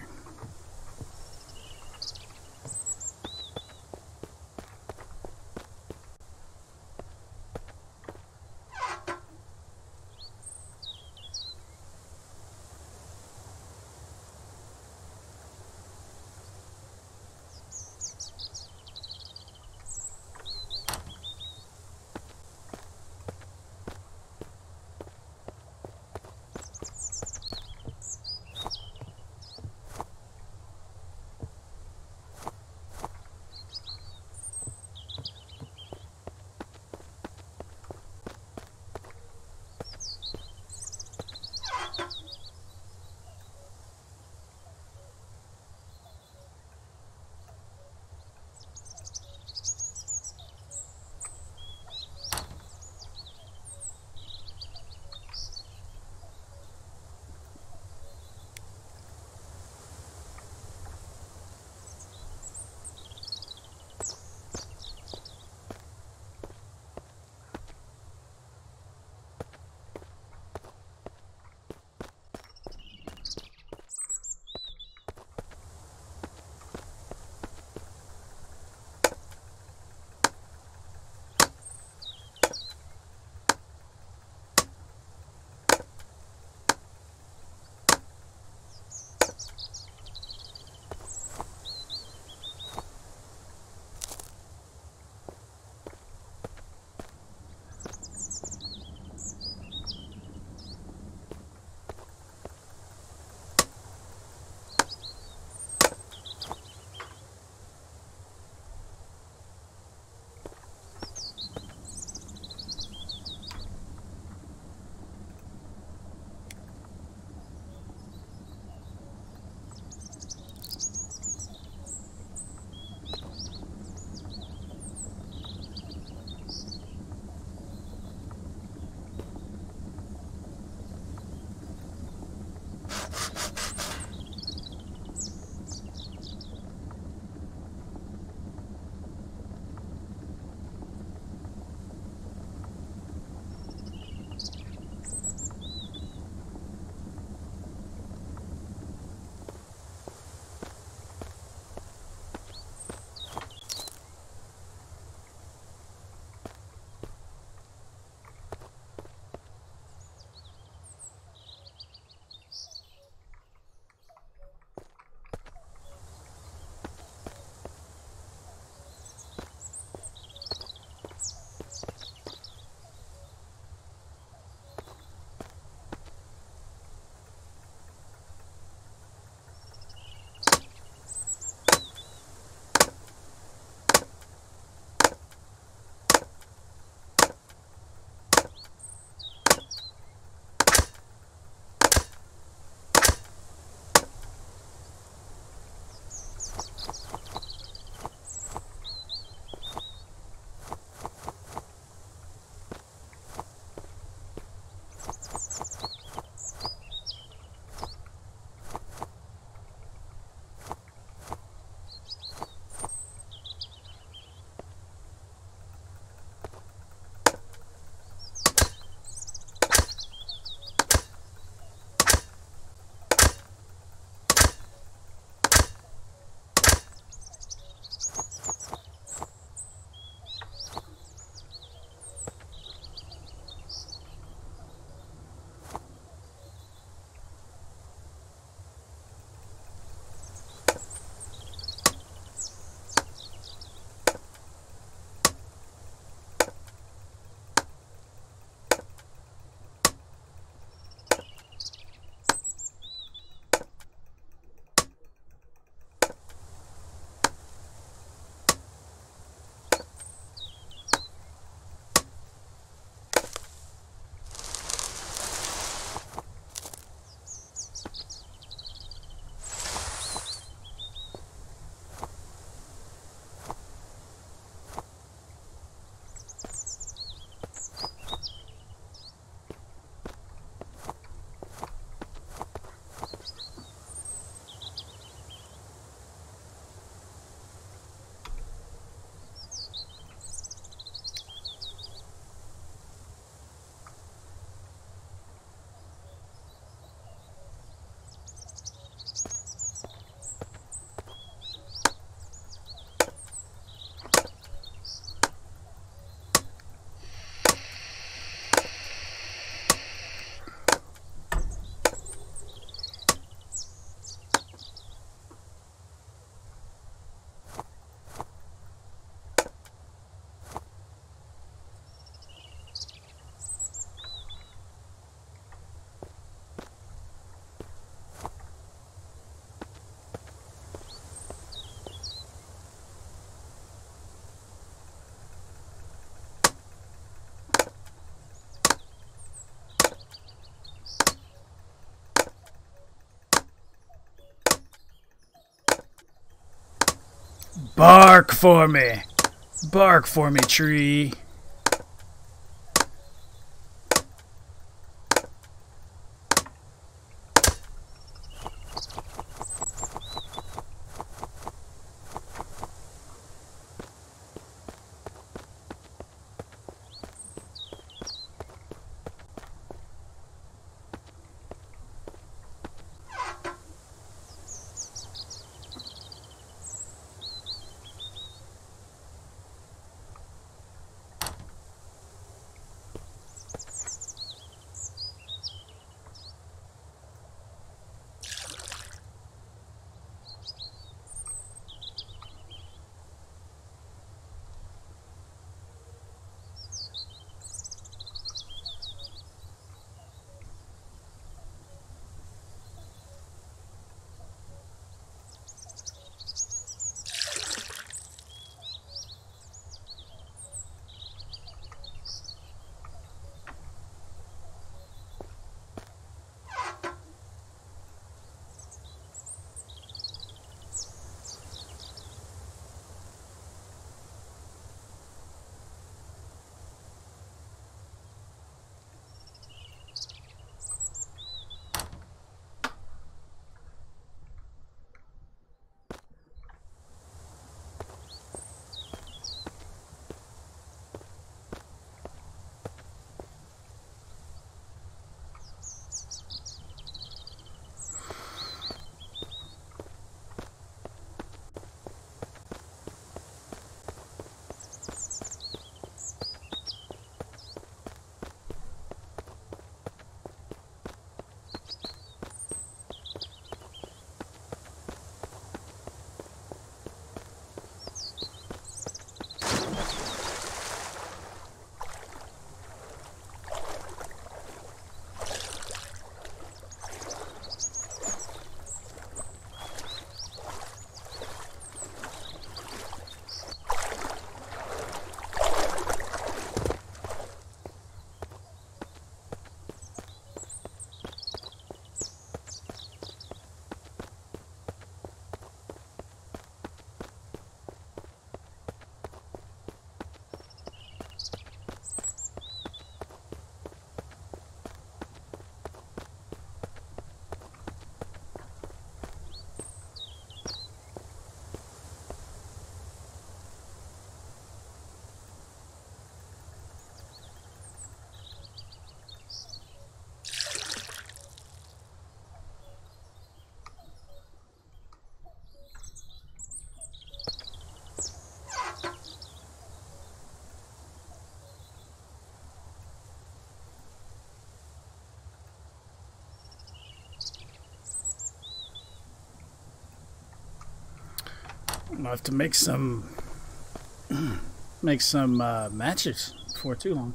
Bark for me. Bark for me, tree. I'll have to make some matches before too long.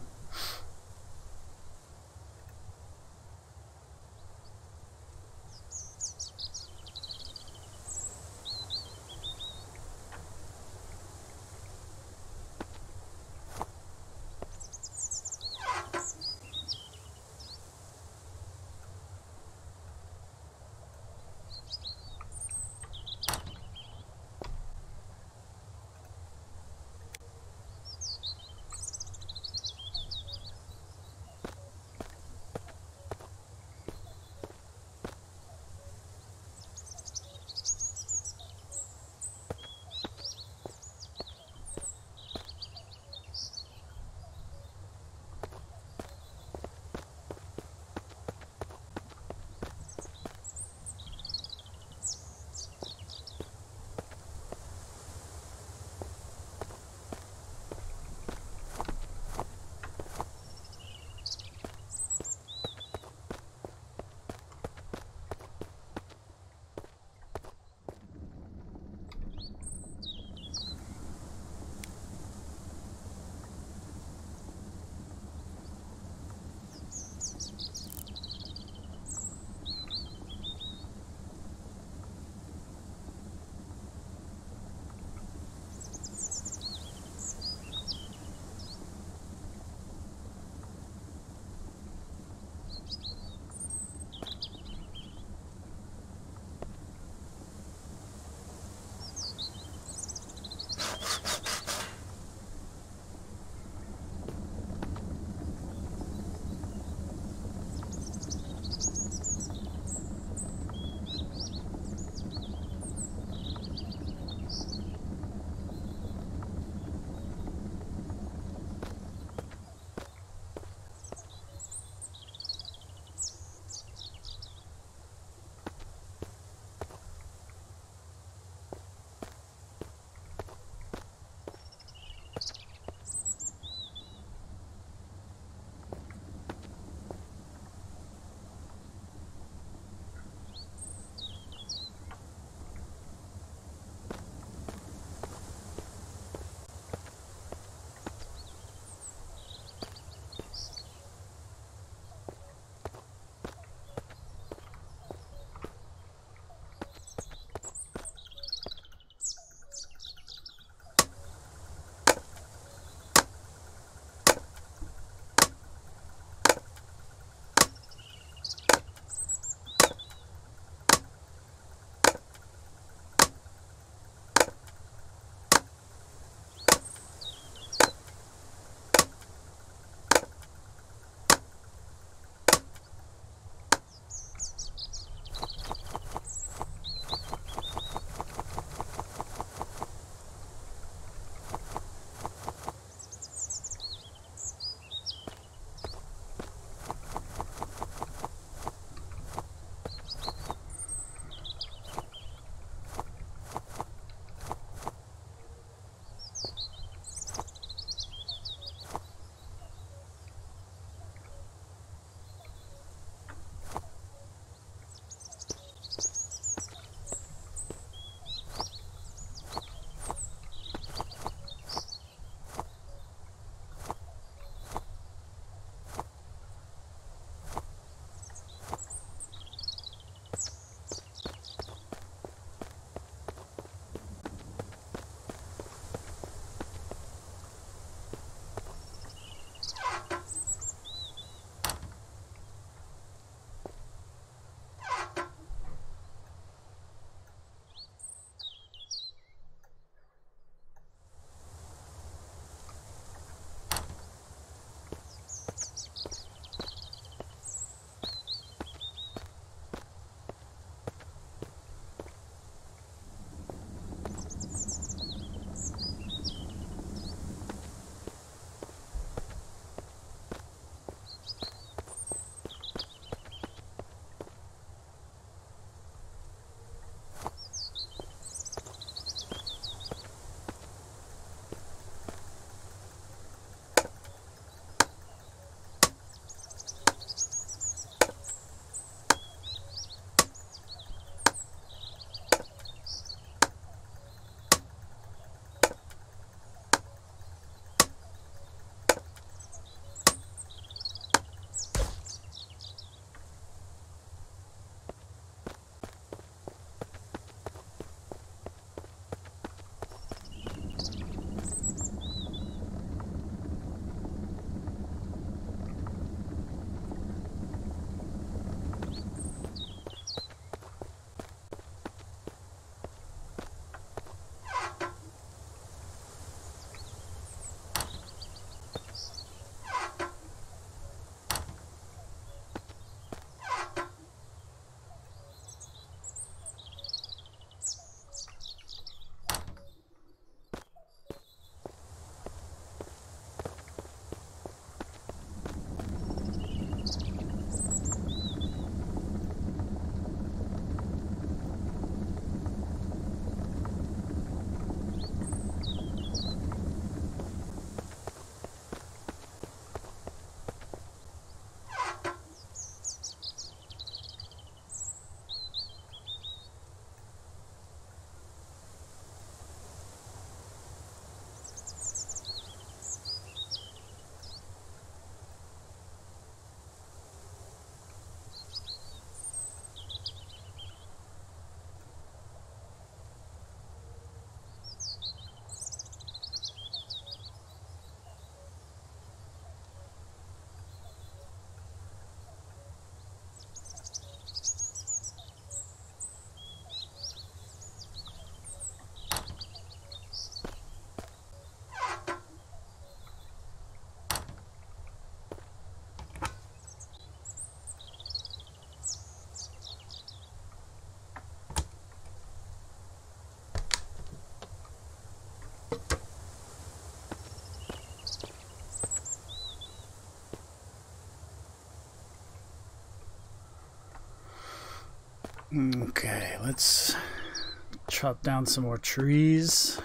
Okay, let's chop down some more trees.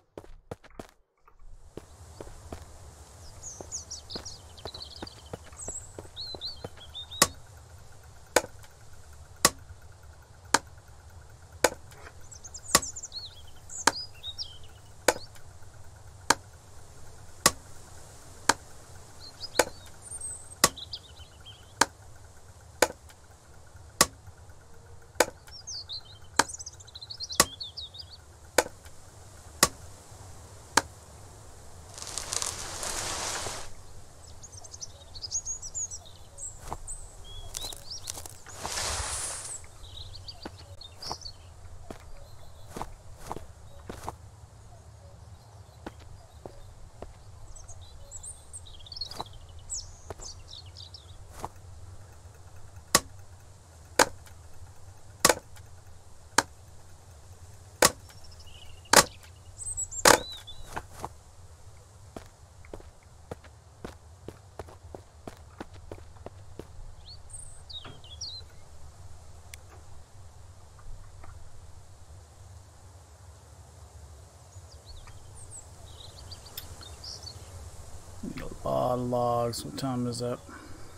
A lot of logs. What time is up?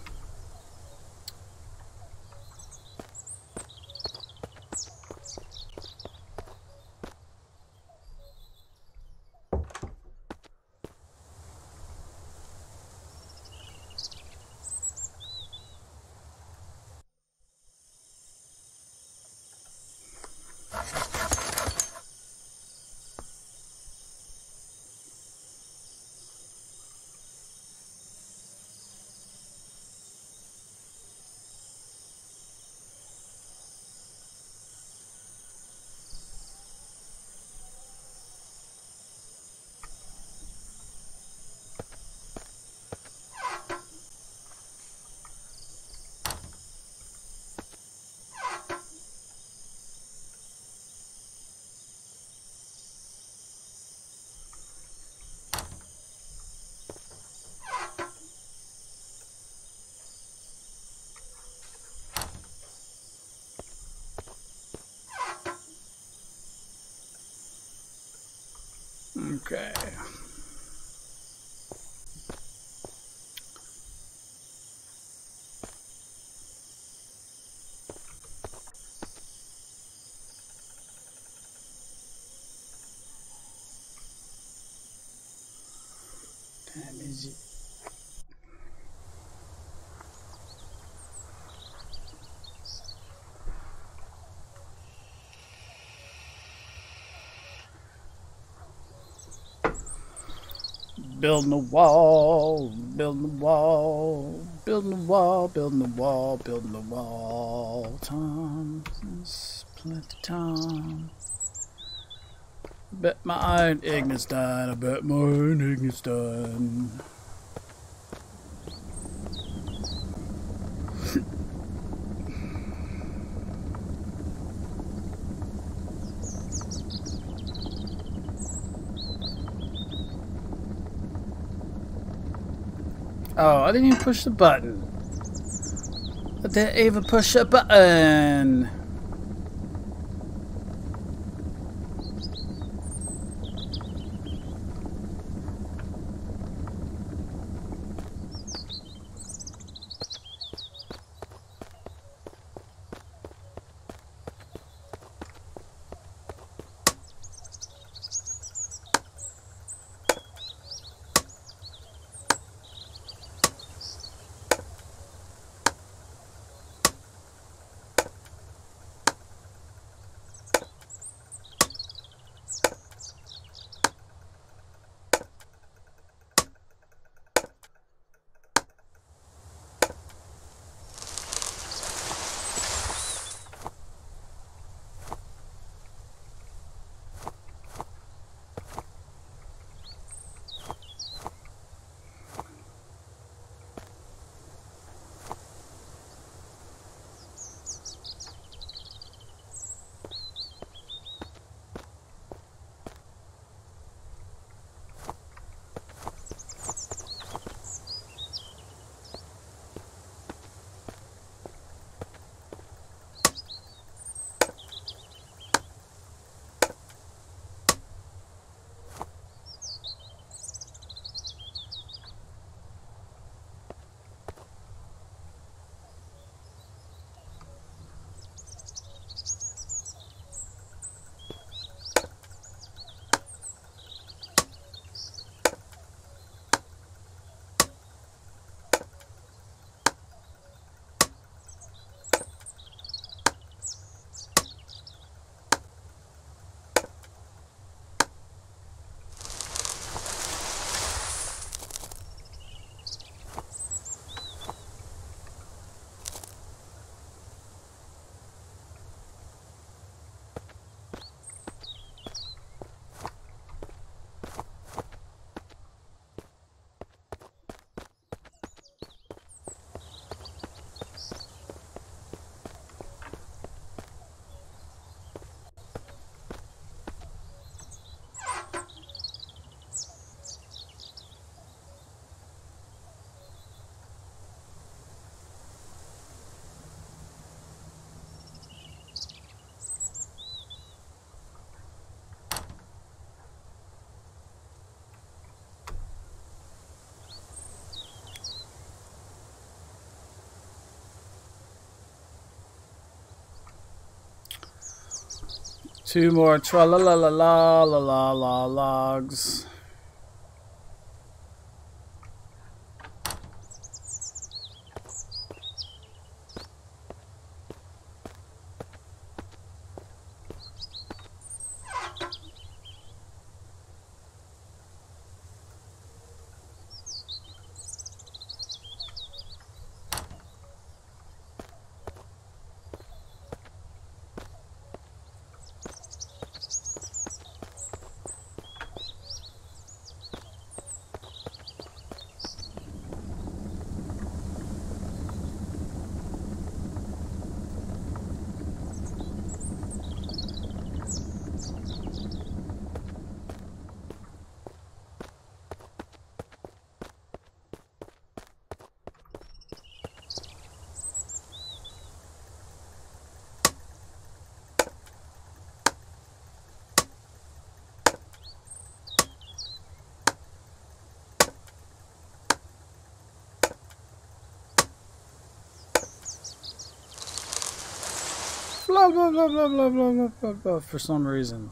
Okay. Damn, is it? Building a wall, building a wall, building a wall, building a wall, building a wall. Time, there's plenty of time. Bet my iron ignite's done. I bet my iron ignite's done. Oh, I didn't even push the button. I didn't even push a button. 2 more tra la la la la la la la logs. Blah blah blah blah blah blah blah blah blah for some reason.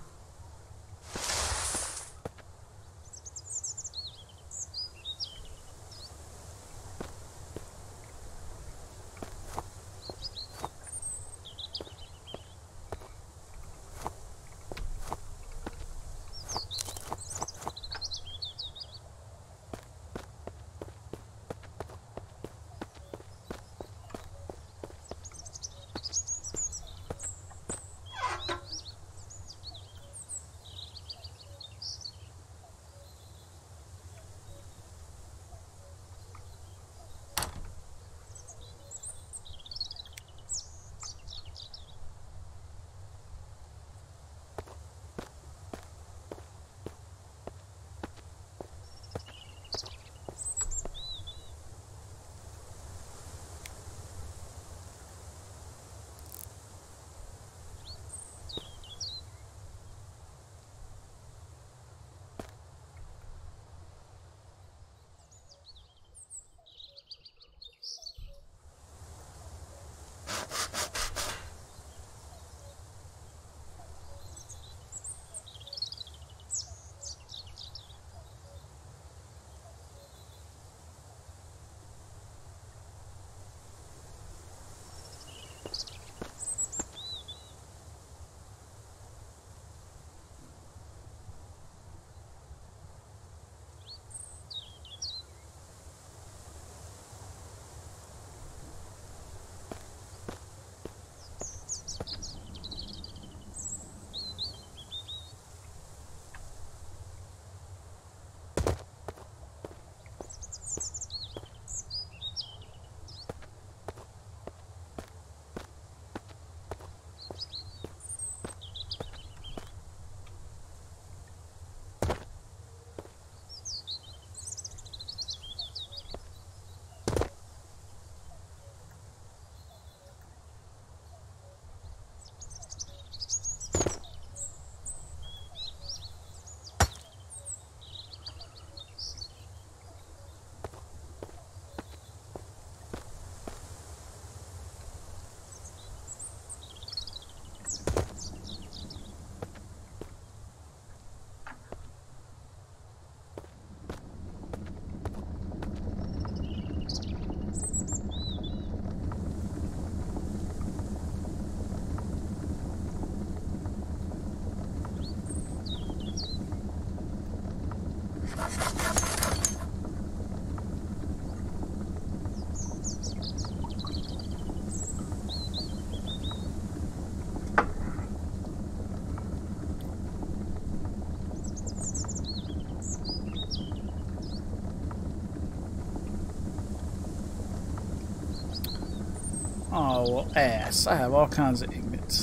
Oh, well, ass. I have all kinds of ingots.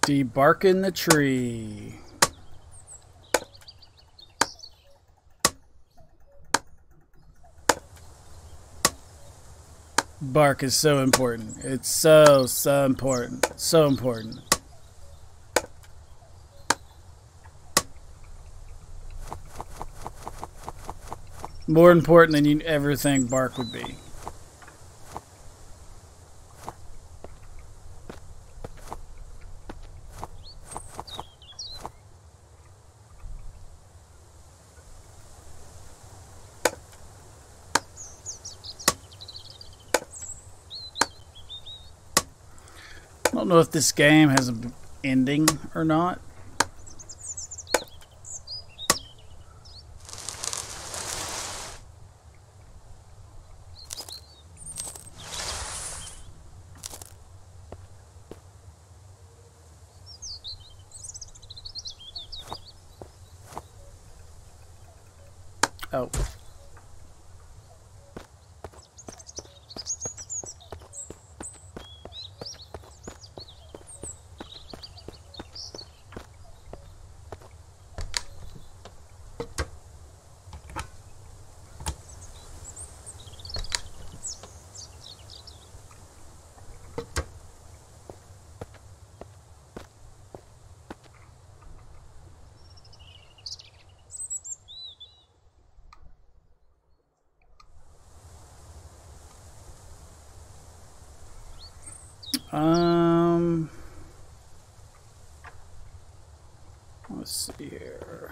Debarking the tree. Bark is so important. It's so important. So important. More important than you ever think bark would be. I don't know if this game has an ending or not. Oh. Let's see here.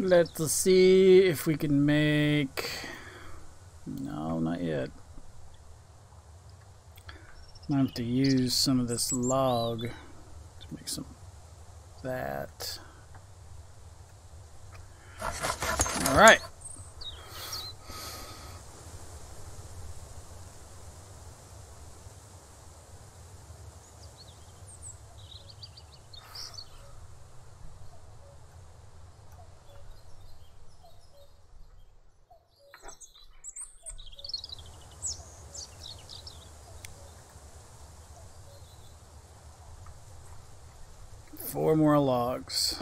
Let's see if we can make... No, not yet. I have to use some of this log to make some of that. All right. Four more logs.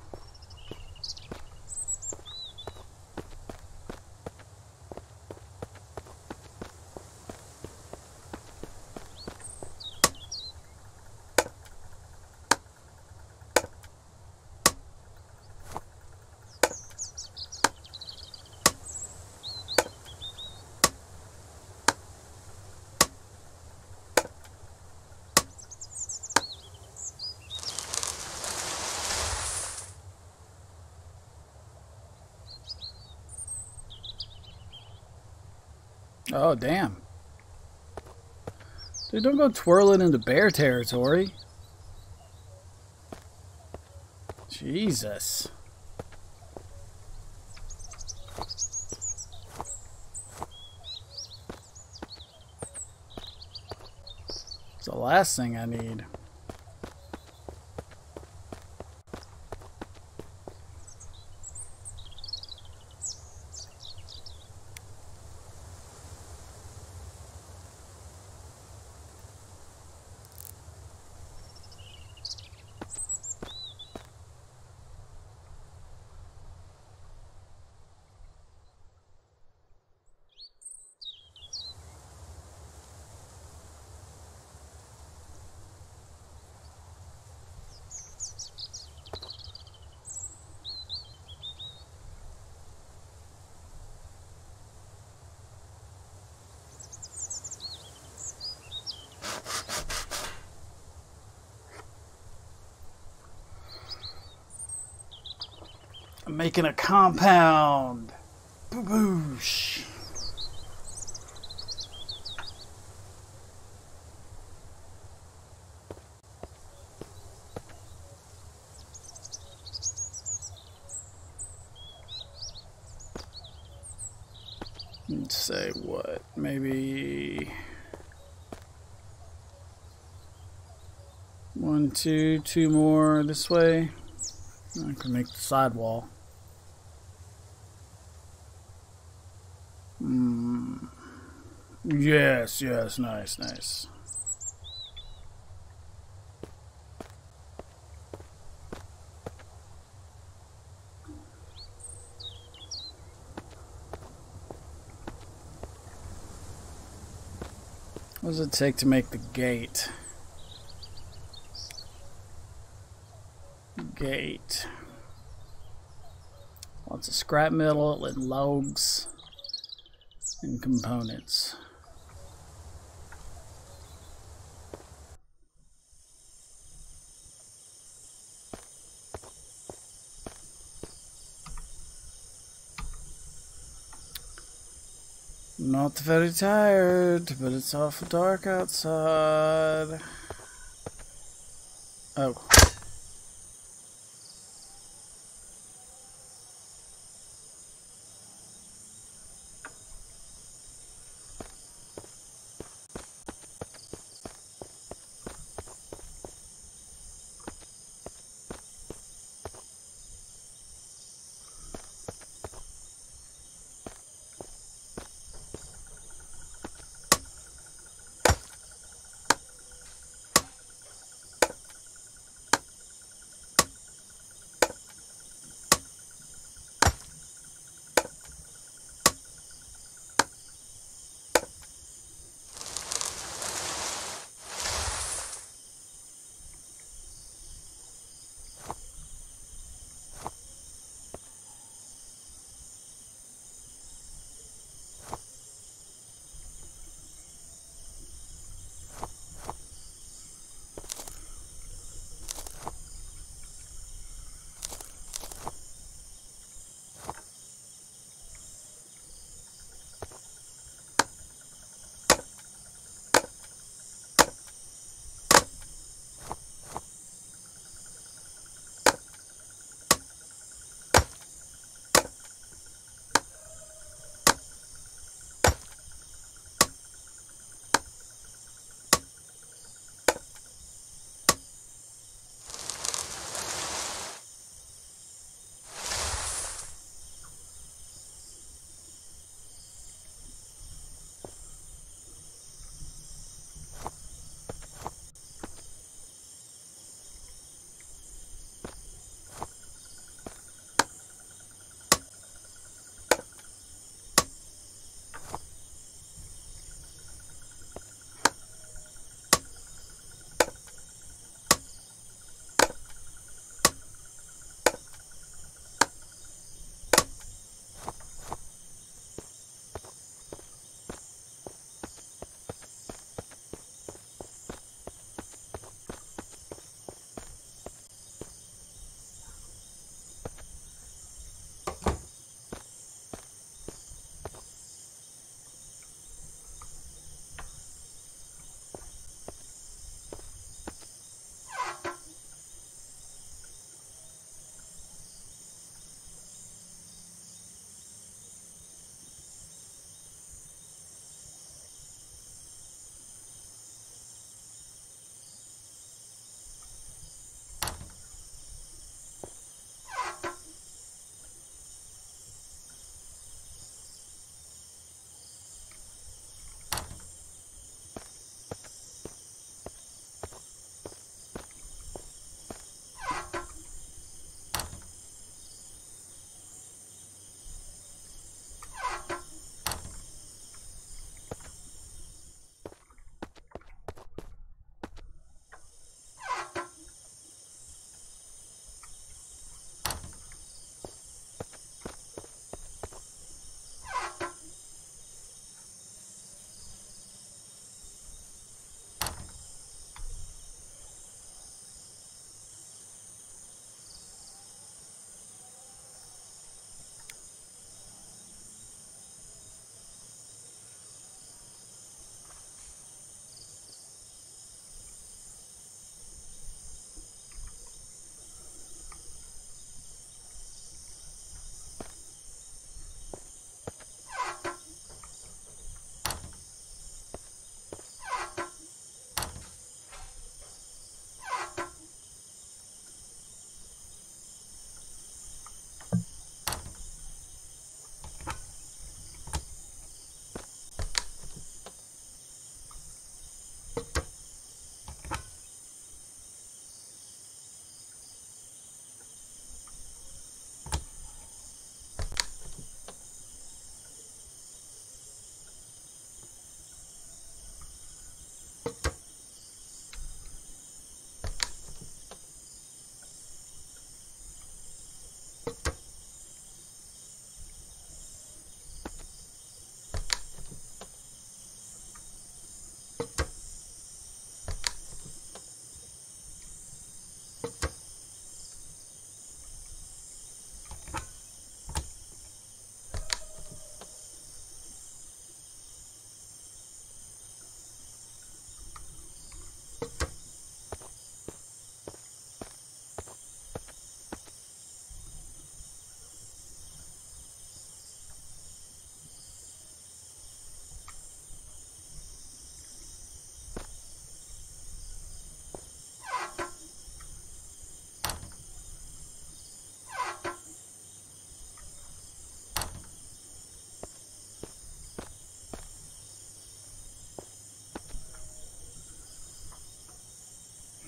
Oh, damn. Dude, don't go twirling into bear territory. Jesus. It's the last thing I need. I'm making a compound. Boosh. Let's say what? Maybe 1, 2, 2 more this way. I can make the sidewall. Yes, yes, nice, nice. What does it take to make the gate? Gate. Lots of scrap metal and logs and components. Not very tired, but it's awful dark outside. Oh.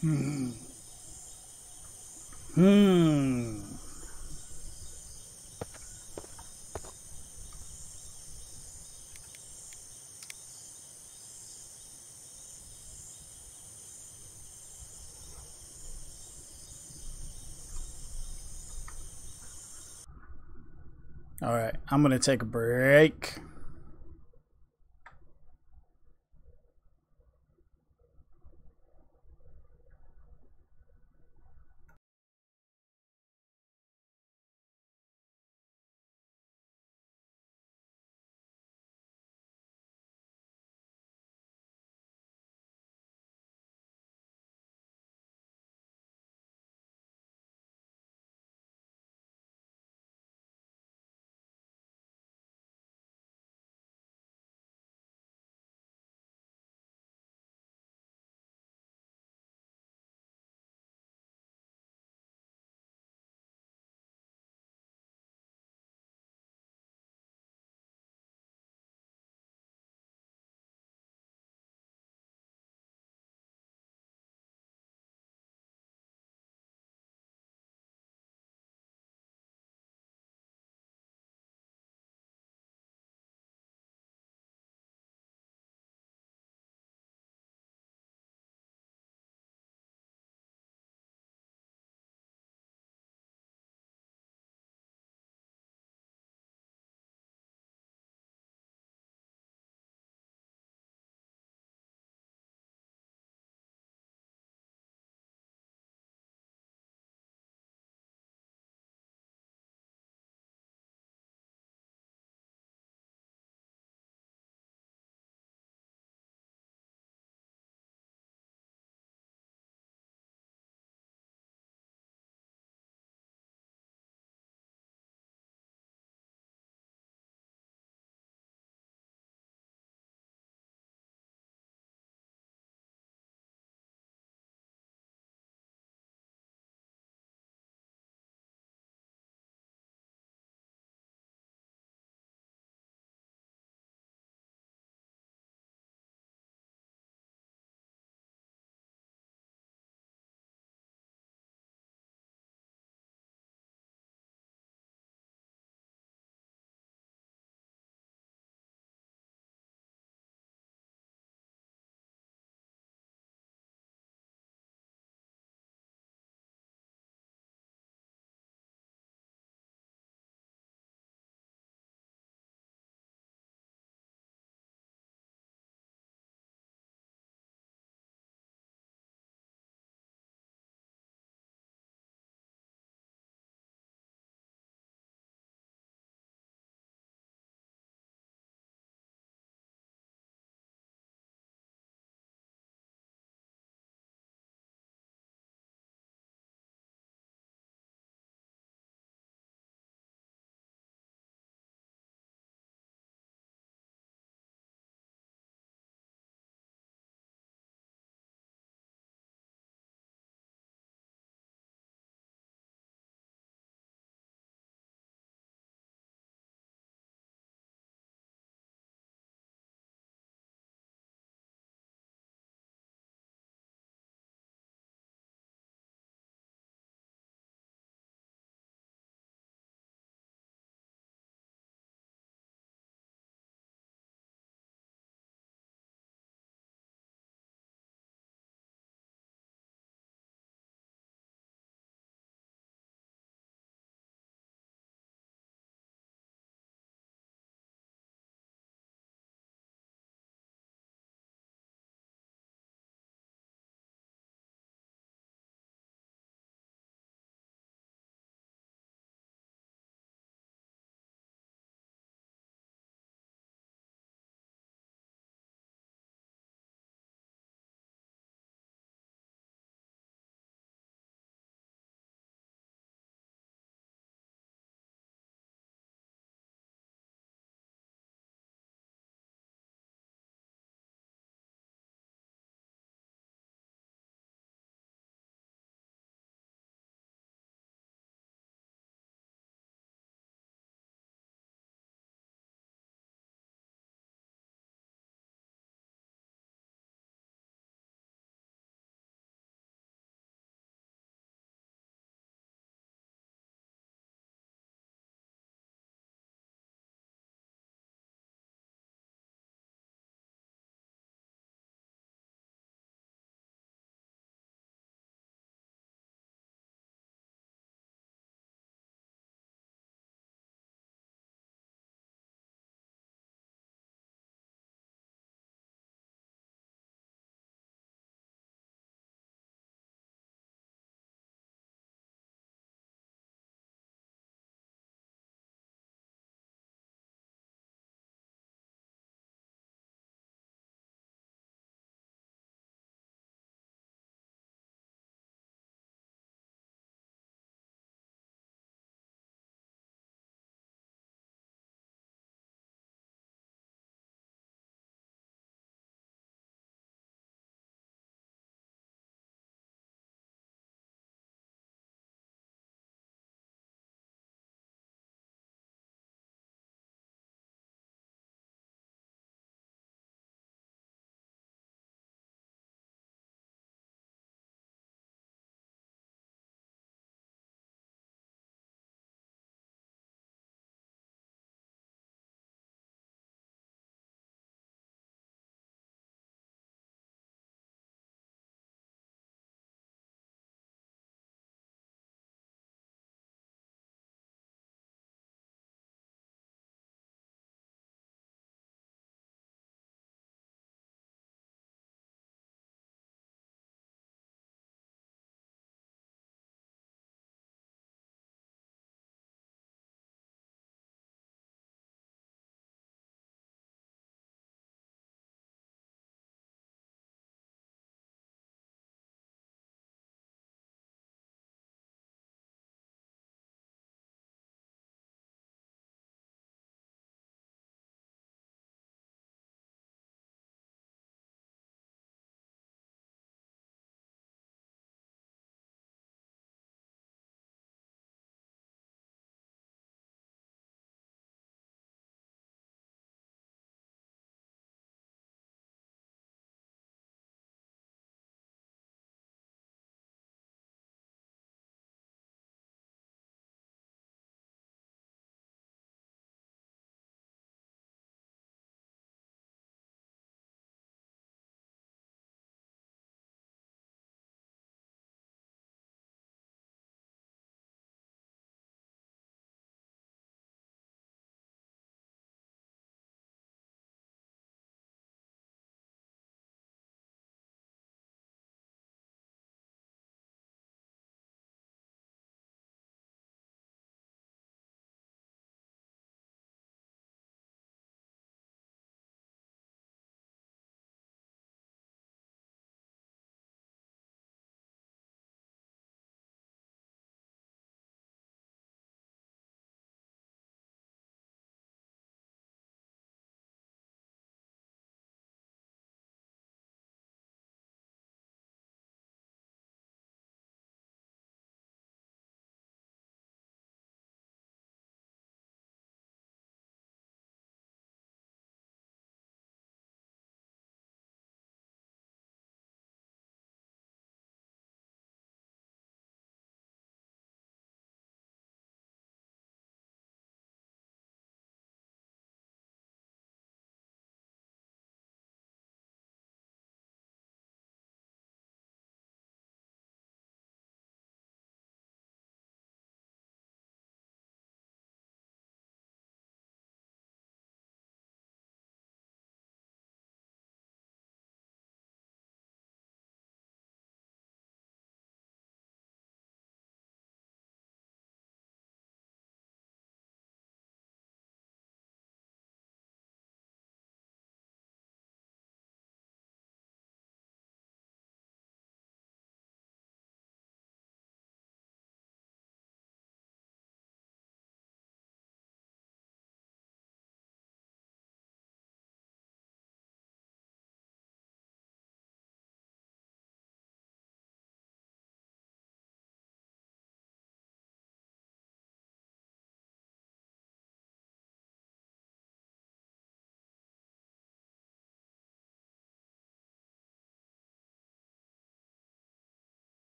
Hmm. All right, I'm going to take a break.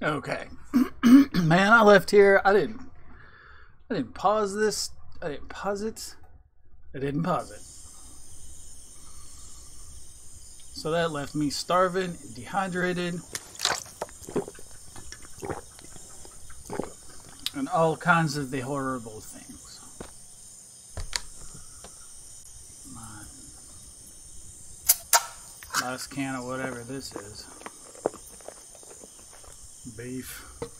Okay. Man, I left here. I didn't pause this. I didn't pause it. I didn't pause it. So that left me starving and dehydrated. And all kinds of the horrible things. My last can of whatever this is. Beef.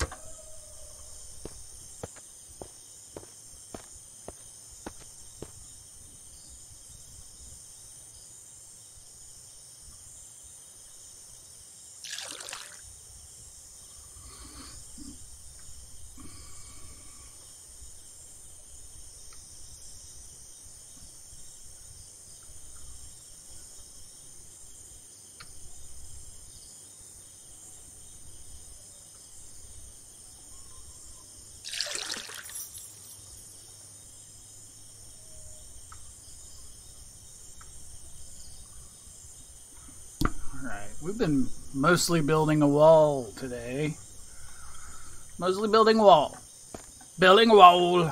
We've been mostly building a wall today. Mostly building a wall. Building a wall.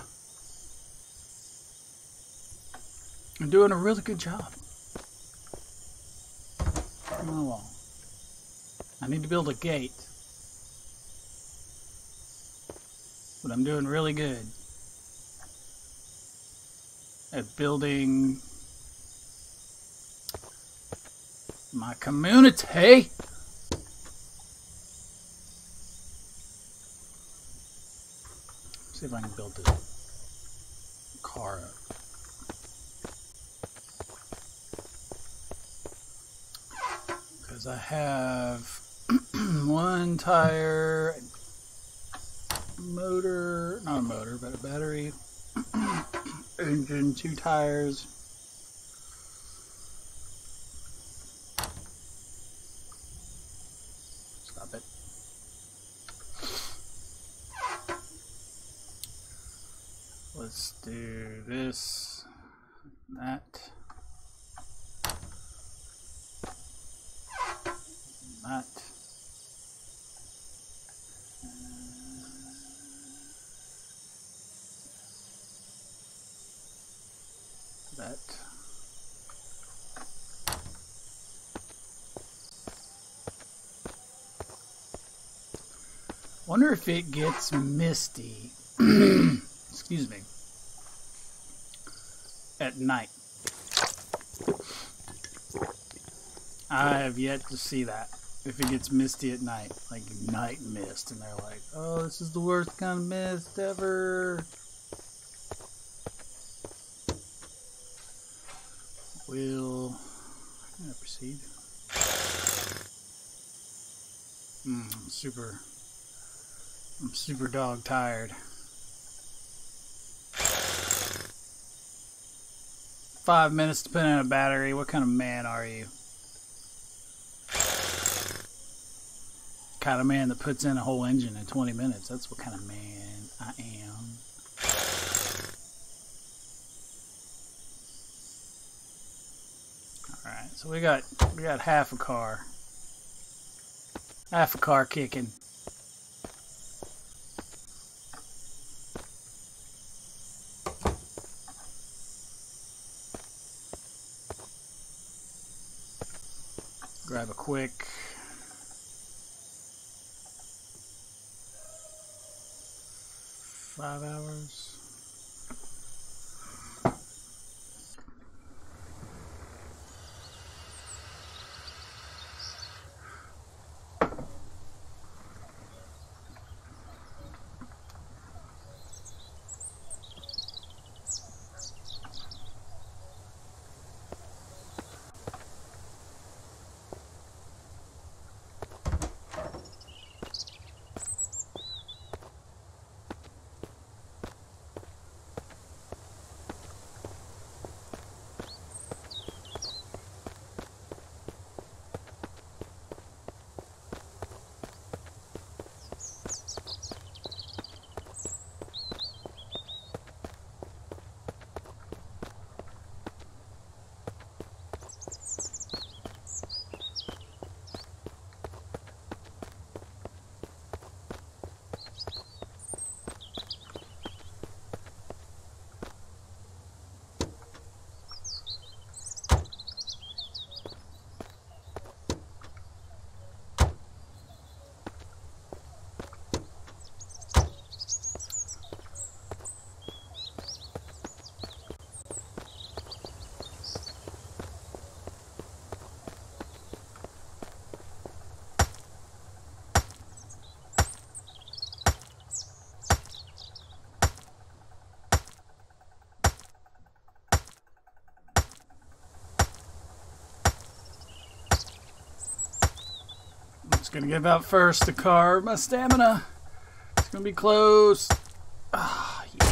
I'm doing a really good job. On the wall. I need to build a gate. But I'm doing really good at building my community. See if I can build this car up. Because I have one tire, motor, not a motor, but a battery, engine, 2 tires. Stop it. Let's do this, that. That. That. Wonder if it gets misty. Excuse me. At night. I have yet to see that. If it gets misty at night, like night mist, and they're like, "Oh, this is the worst kind of mist ever." Will I proceed? I'm super dog tired. 5 minutes to put in a battery. What kind of man are you? Kind of man that puts in a whole engine in 20 minutes. That's what kind of man I am. Alright, so we got half a car. Half a car kicking. Grab a quick 5 hours. gonna give out first to carve my stamina. It's gonna be close. Ah, yeah.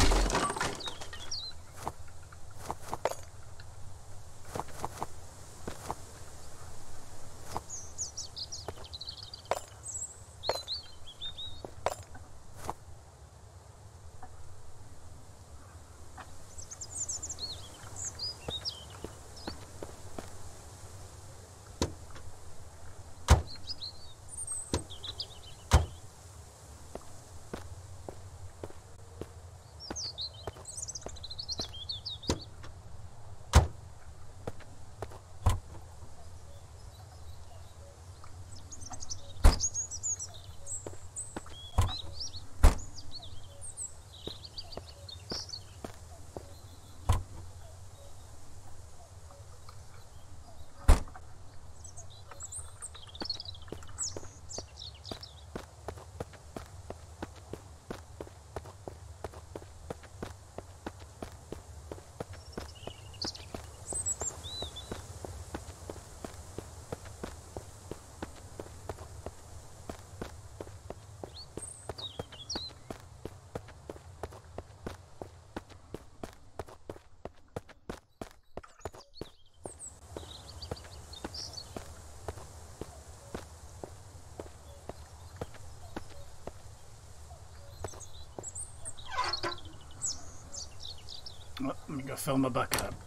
Oh, let me go fill my bucket up.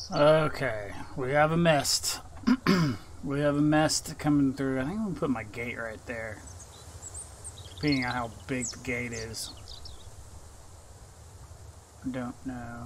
Okay, we have a mist. We have a mist coming through. I think I'm gonna put my gate right there. Depending on how big the gate is. I don't know.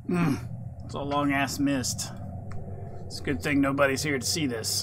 It's a long ass mist. It's a good thing nobody's here to see this.